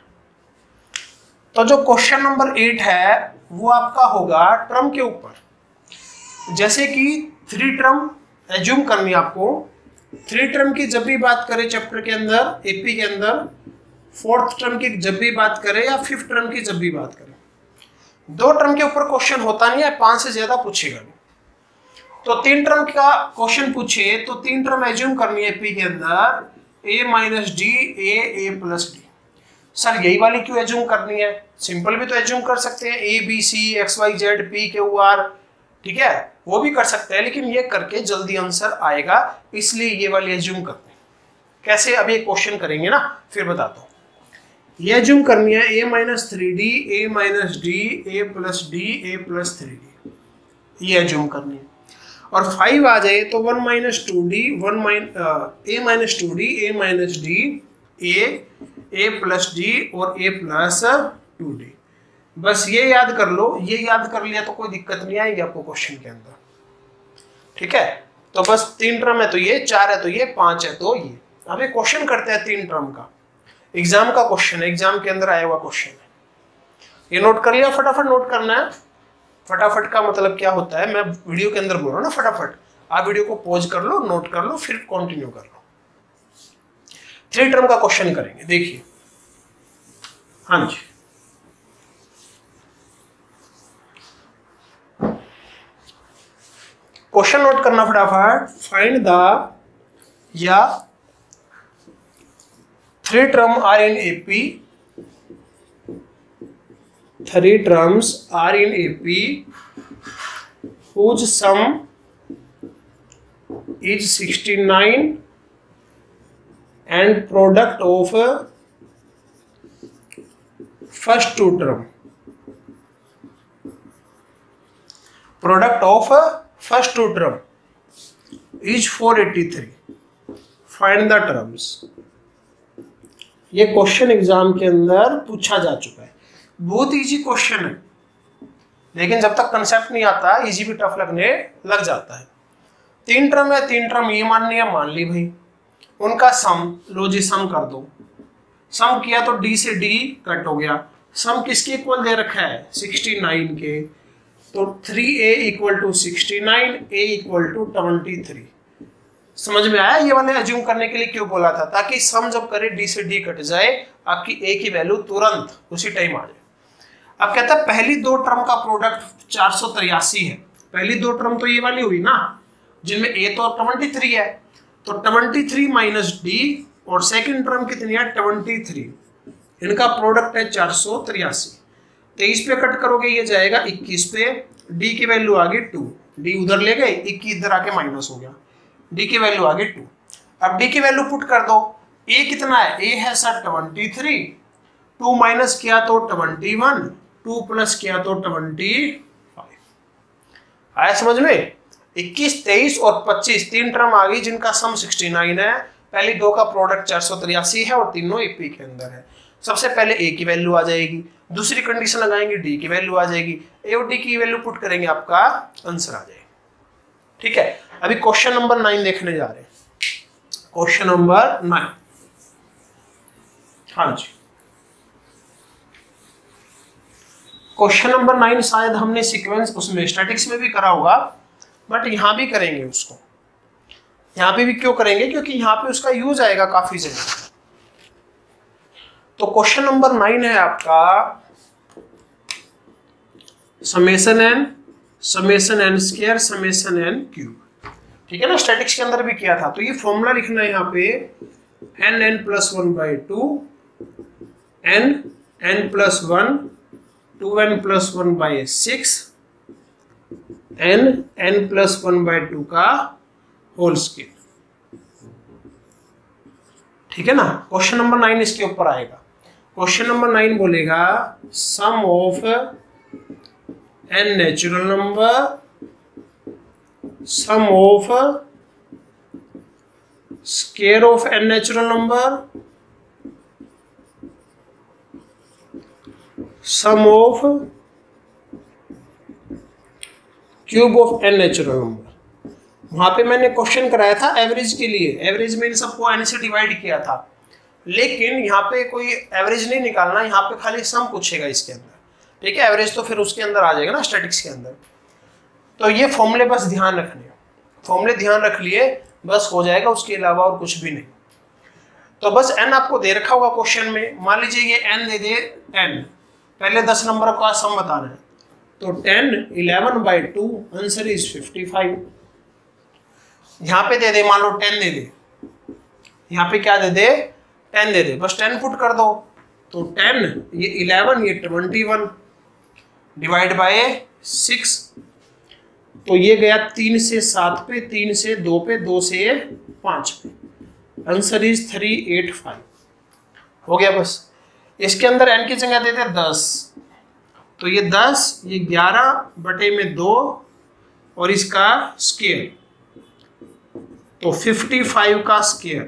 तो जो क्वेश्चन नंबर एट है वो आपका होगा टर्म के ऊपर। जैसे कि थ्री टर्म एज्यूम करनी है आपको, थ्री टर्म की जब भी बात करें चैप्टर के अंदर एपी के अंदर, फोर्थ टर्म की जब भी बात करें या फिफ्थ टर्म की जब भी बात करें, दो टर्म के ऊपर क्वेश्चन होता नहीं है, पांच से ज्यादा पूछेगा नहीं। तो तीन टर्म का क्वेश्चन पूछे तो तीन टर्म एज्यूम करनी है एपी के अंदर, a minus d, a a plus d. Sir यही वाली क्यों एज्यूम करनी है, सिंपल भी तो एज्यूम कर सकते हैं, a b c x y z p q r, ठीक है वो भी कर सकते हैं, लेकिन ये करके जल्दी आंसर आएगा, इसलिए ये वाली एज्यूम करते हैं। कैसे, अभी एक क्वेश्चन करेंगे ना फिर बताता हूँ। ये एज्यूम करनी है a minus three d, a minus d, a plus d, a plus three d, ये एज्यूम करनी है। और फाइव आ जाए तो one minus two d, one minus a minus two d, a minus d, a a plus d और a plus two D. बस ये याद कर लो, ये याद कर लिया तो कोई दिक्कत नहीं आएगी आपको क्वेश्चन के अंदर, ठीक है। तो बस तीन टर्म है तो ये, चार है तो ये, पांच है तो ये। अब ये क्वेश्चन करते हैं तीन टर्म का, एग्जाम का क्वेश्चन है, एग्जाम के अंदर आया हुआ क्वेश्चन है। ये नोट कर लिया, फटाफट नोट करना है। फटाफट का मतलब क्या होता है, मैं वीडियो के अंदर बोल रहा हूँ ना फटाफट, आप वीडियो को पॉज कर लो, नोट कर लो, फिर कंटिन्यू कर लो। थ्री टर्म का क्वेश्चन करेंगे, देखिए। हाँ जी, क्वेश्चन नोट करना फटाफट। फाइंड द या three term are in AP, three terms are in AP whose sum is sixty-nine and product of first two term, product of first two term is four eighty three, find the terms. ये question exam के अंदर पूछा जा चुका है, बहुत easy question है, लेकिन जब तक कंसेप्ट नहीं आता इजी भी टफ लगने लग जाता है। तीन टर्म है, तीन टर्म ये माननी है, मान ली भाई। उनका सम लो जी, सम कर दो। सम किया तो डी से डी कट हो गया। सम किसके इक्वल दे रखा है, सिक्सटी नाइन के, तो three a equal to sixty nine, a equal to twenty three. समझ में आया ये वाले अज्यूम करने के लिए क्यों बोला था, ताकि सम जब करे डी से डी कट जाए, आपकी ए की वैल्यू तुरंत उसी टाइम आ जाए। अब कहता है पहली दो टर्म का प्रोडक्ट चार सौ तिरासी है। पहली दो टर्म तो ये वाली हुई ना, जिनमें ए तो ट्वेंटी थ्री है, तो ट्वेंटी थ्री माइनस डी, और सेकंड टर्म कितनी है ट्वेंटी थ्री, इनका प्रोडक्ट है चार सौ तिरासी। तेईस पे कट करोगे ये जाएगा इक्कीस पे, डी की वैल्यू आ गई टू, डी उधर ले गए, इक्कीस इधर आके माइनस हो गया, डी की वैल्यू आ गई टू। अब डी की वैल्यू पुट कर दो, ए कितना है, ए है sir twenty three, two minus किया तो ट्वेंटी वन, टू प्लस किया तो ट्वेंटी फाइव। आया समझ में? इक्कीस, तेईस और पच्चीस तीन टर्म आ गई जिनका सम सिक्सटी नाइन है। पहली दो का प्रोडक्ट चार सौ तिरासी है और तीनों एपी के अंदर है। सबसे पहले ए की वैल्यू आ जाएगी, दूसरी कंडीशन लगाएंगे डी की वैल्यू आ जाएगी, ए और डी की वैल्यू पुट करेंगे, आपका आंसर आ जाएगा। ठीक है, अभी क्वेश्चन नंबर नाइन देखने जा रहे हैं। क्वेश्चन नंबर नाइन, हाँ जी, क्वेश्चन नंबर नाइन शायद हमने सीक्वेंस उसमें स्टैटिक्स में भी करा होगा, बट यहां भी करेंगे उसको। यहां पे भी क्यों करेंगे, क्योंकि यहां पे उसका यूज आएगा काफी जगह। तो क्वेश्चन नंबर नाइन है आपका summation n, summation n square, summation n cube. ठीक है ना, स्टैटिक्स के अंदर भी किया था। तो ये फॉर्मूला लिखना है यहाँ पे, n n plus one by two, n n plus one, two N plus one by six, n n plus one by two का होल स्क्वायर। ठीक है ना, क्वेश्चन नंबर नाइन इसके ऊपर आएगा। क्वेश्चन नंबर नाइन बोलेगा sum of n natural number, sum of square of n natural number, sum of cube of n natural number. वहां पे मैंने क्वेश्चन कराया था एवरेज के लिए, एवरेज में इन सबको एन से डिवाइड किया था, लेकिन यहाँ पे कोई एवरेज नहीं निकालना, यहाँ पे खाली सम पूछेगा इसके अंदर। ठीक है, एवरेज तो फिर उसके अंदर आ जाएगा ना स्टैटिक्स के अंदर। तो ये फॉर्मूले बस ध्यान रखने, फॉर्मूले ध्यान रख लिए बस हो जाएगा, उसके अलावा और कुछ भी नहीं। तो बस एन आपको दे रखा होगा क्वेश्चन में, मान लीजिए ये एन दे दे टेन, पहले दस नंबर का सम बताना है, तो ten eleven by two, answer is fifty five. यहाँ पे दे दे, मान लो टेन दे दे, यहाँ पे क्या दे दे, टेन दे दे, बस टेन पुट कर दो, तो टेन ये इलेवन ये twenty one divide by six, तो ये गया तीन से सात पे, तीन से दो पे, दो से पांच पे, answer is three eight five. हो गया बस। इसके अंदर एन की जगह देते दस, तो ये दस, ये ग्यारह बटे में दो और इसका स्क्वायर, तो फिफ्टी फाइव का square,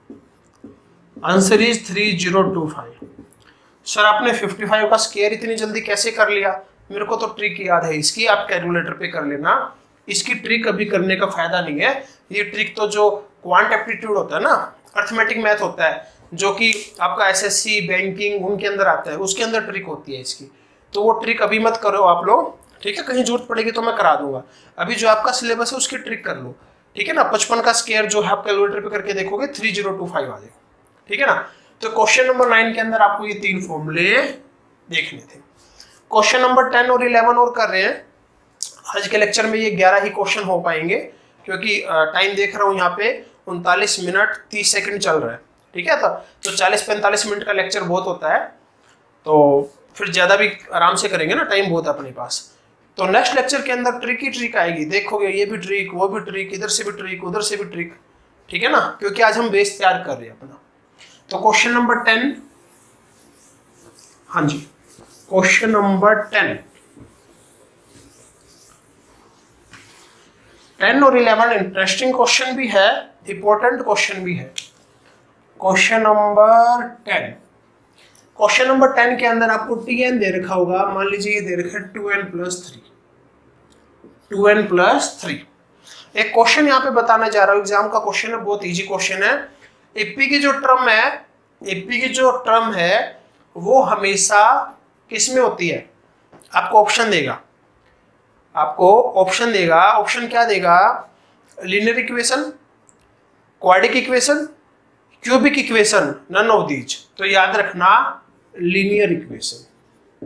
answer is three zero two five. Sir आपने फिफ्टी फाइव का स्क्वायर इतनी जल्दी कैसे कर लिया? मेरे को तो ट्रिक याद है इसकी, आप कैलकुलेटर पे कर लेना। इसकी ट्रिक अभी करने का फायदा नहीं है, ये ट्रिक तो जो क्वांट एप्टीट्यूड होता है ना, अर्थमेटिक मैथ होता है, जो कि आपका एसएससी बैंकिंग उनके अंदर आता है, उसके अंदर ट्रिक होती है इसकी। तो वो ट्रिक अभी मत करो आप लोग, ठीक है, कहीं जरूरत पड़ेगी तो मैं करा दूंगा। अभी जो आपका सिलेबस है उसकी ट्रिक कर लो, ठीक है ना। पचपन का स्क्वायर जो है आप कैलकुलेटर पे करके देखोगे थ्री जीरो टू फाइव आ जाएगा, ठीक है ना। तो क्वेश्चन नंबर नाइन के अंदर आपको ये तीन फॉर्मूले देखने थे। क्वेश्चन नंबर टेन और इलेवन और कर रहे हैं। आज के लेक्चर में ये ग्यारह ही क्वेश्चन हो पाएंगे, क्योंकि टाइम देख रहा हूँ यहाँ पे उनतालीस मिनट तीस सेकंड चल रहा है, ठीक है। तो चालीस पैंतालीस मिनट का लेक्चर बहुत होता है, तो फिर ज़्यादा भी आराम से करेंगे ना, टाइम बहुत है अपने पास। तो नेक्स्ट लेक्चर के अंदर ट्रिक ही ट्रिक आएगी, देखोगे ये भी ट्रिक, वो भी ट्रिक, इधर से भी ट्रिक, उधर से भी ट्रिक, ठीक है ना, क्योंकि आज हम बेस तैयार कर रहे हैं अपना। तो क्वेश्चन नंबर टेन, हाँ जी, क्वेश्चन नंबर टेन, टेन और इलेवन इंटरेस्टिंग क्वेश्चन भी है, इंपॉर्टेंट क्वेश्चन भी है। Question number ten, question number ten के अंदर आपको टी एन दे रखा होगा, मान लीजिए ये दे रखा है two N plus three, two N plus three. एक क्वेश्चन यहाँ पे बताने जा रहा हूँ, एग्जाम का क्वेश्चन है, बहुत इजी क्वेश्चन है। एपी की जो टर्म है, एपी की जो टर्म है वो हमेशा किस में होती है? आपको ऑप्शन देगा, आपको ऑप्शन देगा, ऑप्शन क्या देगा? Linear equation, quadric equation, cubic equation, none of these. तो याद रखना linear equation.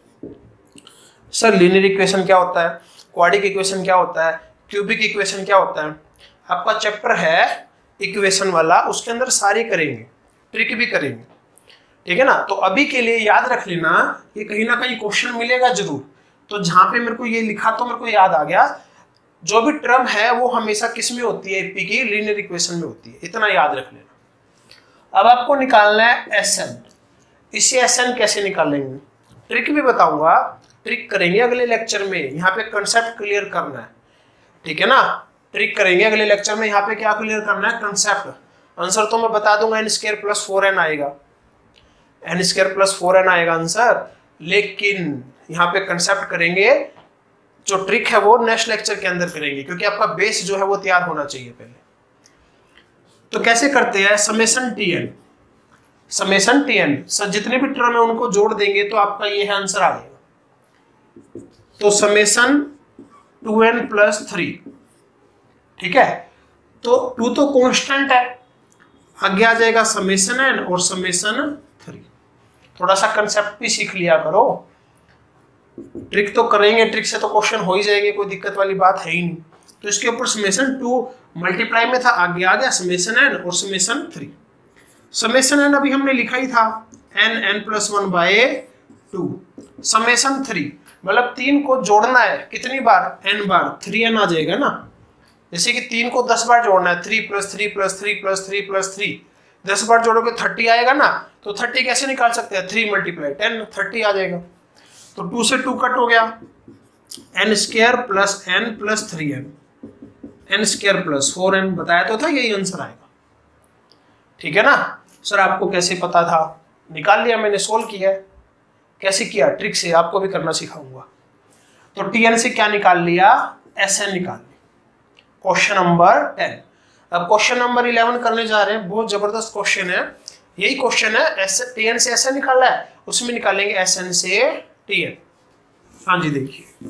Sir linear equation क्या होता है, क्वाड्रिक इक्वेशन क्या होता है, क्यूबिक इक्वेशन क्या होता है? आपका चैप्टर है इक्वेशन वाला, उसके अंदर सारे करेंगे, ट्रिक भी करेंगे, ठीक है ना। तो अभी के लिए याद रख लेना, ये कहीं ना कहीं क्वेश्चन मिलेगा जरूर। तो जहां पे मेरे को ये लिखा तो मेरे को याद आ गया, जो भी टर्म है वो हमेशा किस में होती है? एपी की लीनियर इक्वेशन में होती है, इतना याद रख लेना। अब आपको निकालना है एस एन। इसे एस एन कैसे निकालेंगे, ट्रिक भी बताऊंगा, ट्रिक करेंगे अगले लेक्चर में। यहाँ पे कंसेप्ट क्लियर करना है, ठीक है ना। ट्रिक करेंगे अगले लेक्चर में, यहाँ पे क्या क्लियर करना है? कंसेप्ट। आंसर तो मैं बता दूंगा, n square plus four n आएगा, n square plus four n आएगा आंसर। लेकिन यहाँ पे कंसेप्ट करेंगे, जो ट्रिक है वो नेक्स्ट लेक्चर के अंदर करेंगे, क्योंकि आपका बेस जो है वो तैयार होना चाहिए पहले। तो कैसे करते हैं? Summation t n, summation t n, जितने भी टर्म है उनको जोड़ देंगे तो आपका ये है आंसर आ जाएगा। तो summation two N plus three, ठीक है। तो टू तो कांस्टेंट है, आगे आ जाएगा समेशन एन और समेशन थ्री। थोड़ा सा कंसेप्ट भी सीख लिया करो, ट्रिक तो करेंगे, ट्रिक से तो क्वेश्चन हो ही जाएंगे, कोई दिक्कत वाली बात है ही नहीं। तो इसके ऊपर समेशन टू मल्टीप्लाई में था, आगे आ गया समेशन एन और समेशन थ्री। समेशन एन अभी हमने लिखा ही था, n n plus one by two. Summation three मतलब तीन को जोड़ना है कितनी बार? एन बार, थ्री एन आ जाएगा ना। जैसे कि तीन को दस बार जोड़ना है, three plus three plus three plus three plus three, दस बार जोड़ोगे थर्टी आएगा ना। तो थर्टी कैसे निकाल सकते हैं? थ्री मल्टीप्लाई टेन, थर्टी आ जाएगा। तो टू से टू कट हो गया, N square plus n plus three n, N square plus four n, बताया तो था यही आंसर आएगा, ठीक है ना। सर आपको कैसे पता था? निकाल लिया मैंने, सोल्व किया। कैसे किया? ट्रिक से, आपको भी करना सिखाऊंगा। तो टी एन से क्या निकाल लिया? एस एन निकाल लिया। Question number ten. अब क्वेश्चन नंबर इलेवन करने जा रहे हैं, बहुत जबरदस्त क्वेश्चन है। यही क्वेश्चन है, एस टी एन से एस एन निकाला है, उसमें निकालेंगे एस एन से टी एन। हाँ जी देखिए,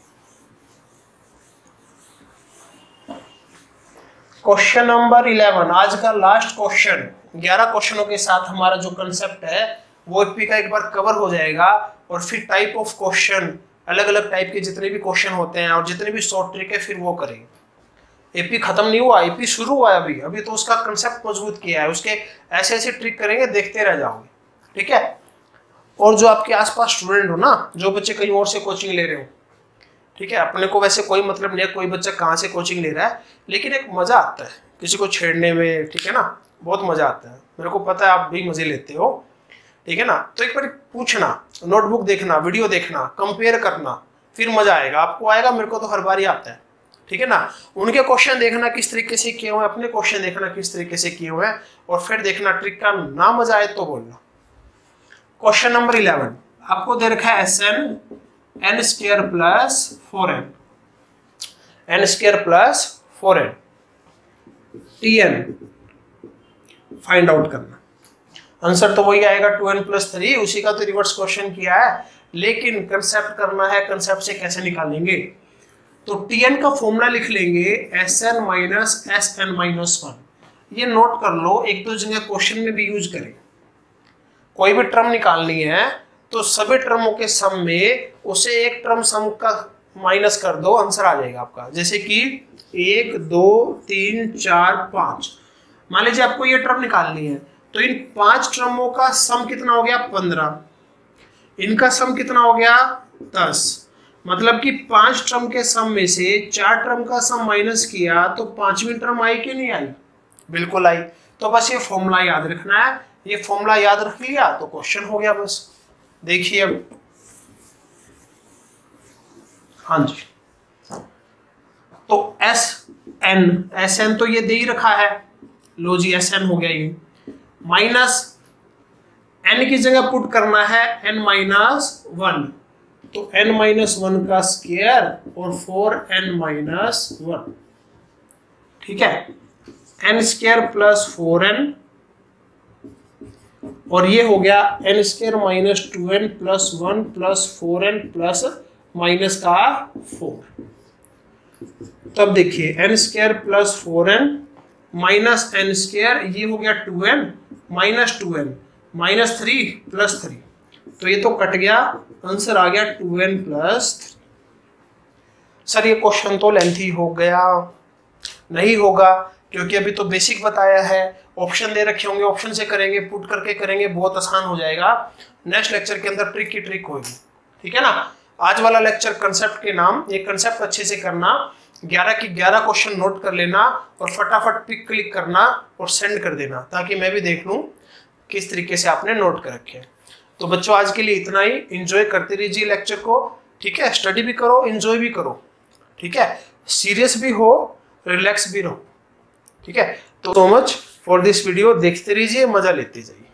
क्वेश्चन नंबर इलेवन, आज का लास्ट क्वेश्चन। ग्यारह क्वेश्चनों के साथ हमारा जो कंसेप्ट है वो एपी का एक बार कवर हो जाएगा, और फिर टाइप ऑफ क्वेश्चन, अलग अलग टाइप के जितने भी क्वेश्चन होते हैं और जितने भी शॉर्ट ट्रिक है फिर वो करेंगे। एपी खत्म नहीं हुआ, एपी शुरू हुआ है अभी, अभी तो उसका कंसेप्ट मजबूत किया है, उसके ऐसे ऐसे ट्रिक करेंगे, देखते रह जाओगे, ठीक है। और जो आपके आसपास स्टूडेंट हो ना, जो बच्चे कहीं और से कोचिंग ले रहे हो, ठीक है, अपने को वैसे कोई मतलब नहीं है कोई बच्चा कहाँ से कोचिंग ले रहा है, लेकिन एक मजा आता है किसी को छेड़ने में, ठीक है ना, बहुत मजा आता है। मेरे को पता है आप भी मजे लेते हो, ठीक है ना। तो एक बार पूछना, नोटबुक देखना, वीडियो देखना, कंपेयर करना, फिर मजा आएगा आपको, आएगा, मेरे को तो हर बार ही आता है, ठीक है ना। उनके क्वेश्चन देखना किस तरीके से किए हुए हैं, अपने क्वेश्चन देखना किस तरीके से किए हुए हैं, और फिर देखना ट्रिक का ना मजा आए तो बोलना। क्वेश्चन नंबर इलेवन आपको दे रखा है S N N square plus four N, N square plus four N, T N find out करना। आंसर तो वही आएगा टू एन प्लस थ्री, उसी का तो रिवर्स क्वेश्चन किया है, लेकिन कंसेप्ट करना है, कंसेप्ट से कैसे निकालेंगे। तो टी एन का फॉर्मूला लिख लेंगे S N minus S N minus one. ये नोट कर लो, एक दो जगह क्वेश्चन में भी यूज करें। कोई भी टर्म निकालनी है तो सभी टर्मों के सम में उसे एक टर्म सम का माइनस कर दो, आंसर आ जाएगा आपका। जैसे कि एक, दो, तीन, चार, पांच, मान लीजिए आपको ये टर्म निकालनी है, तो इन पांच टर्मों का सम कितना हो गया? पंद्रह। इनका सम कितना हो गया? दस। मतलब कि पांच टर्म के सम में से चार टर्म का सम माइनस किया तो पांचवी टर्म आई कि नहीं आई? बिल्कुल आई। तो बस ये फॉर्मूला याद रखना है, ये फॉर्मूला याद रख लिया तो क्वेश्चन हो गया बस। देखिए अब, हाँ जी तो एस एन, एस एन तो ये दे ही रखा है, लो जी एस एन हो गया ये, माइनस एन की जगह पुट करना है एन माइनस वन, तो एन माइनस वन का स्क्वायर और फोर एन माइनस वन, ठीक है, N square plus four N, और ये हो गया N square minus two N plus one plus four N plus minus का फोर। तब देखिए N square plus four N minus N square, ये हो गया two N minus two N minus three plus three, तो ये तो कट गया, आंसर आ गया two N plus three. Sir ये क्वेश्चन तो लेंथी हो गया, नहीं होगा क्योंकि अभी तो बेसिक बताया है, ऑप्शन दे रखे होंगे, ऑप्शन से करेंगे, पुट करके करेंगे, बहुत आसान हो जाएगा। नेक्स्ट लेक्चर के अंदर ट्रिक की ट्रिक होगी, ठीक है ना। आज वाला लेक्चर कंसेप्ट के नाम, ये कंसेप्ट अच्छे से करना, ग्यारह की ग्यारह क्वेश्चन नोट कर लेना और फटाफट पिक क्लिक करना और सेंड कर देना, ताकि मैं भी देख लूं किस तरीके से आपने नोट कर रखे हैं। तो बच्चों आज के लिए इतना ही, एंजॉय करते रहिए लेक्चर को, ठीक है, स्टडी भी करो, एंजॉय भी करो, ठीक है, सीरियस भी हो, रिलैक्स भी रहो, ठीक है। तो so much for this video, देखते रहिए, मजा लेते जाइए।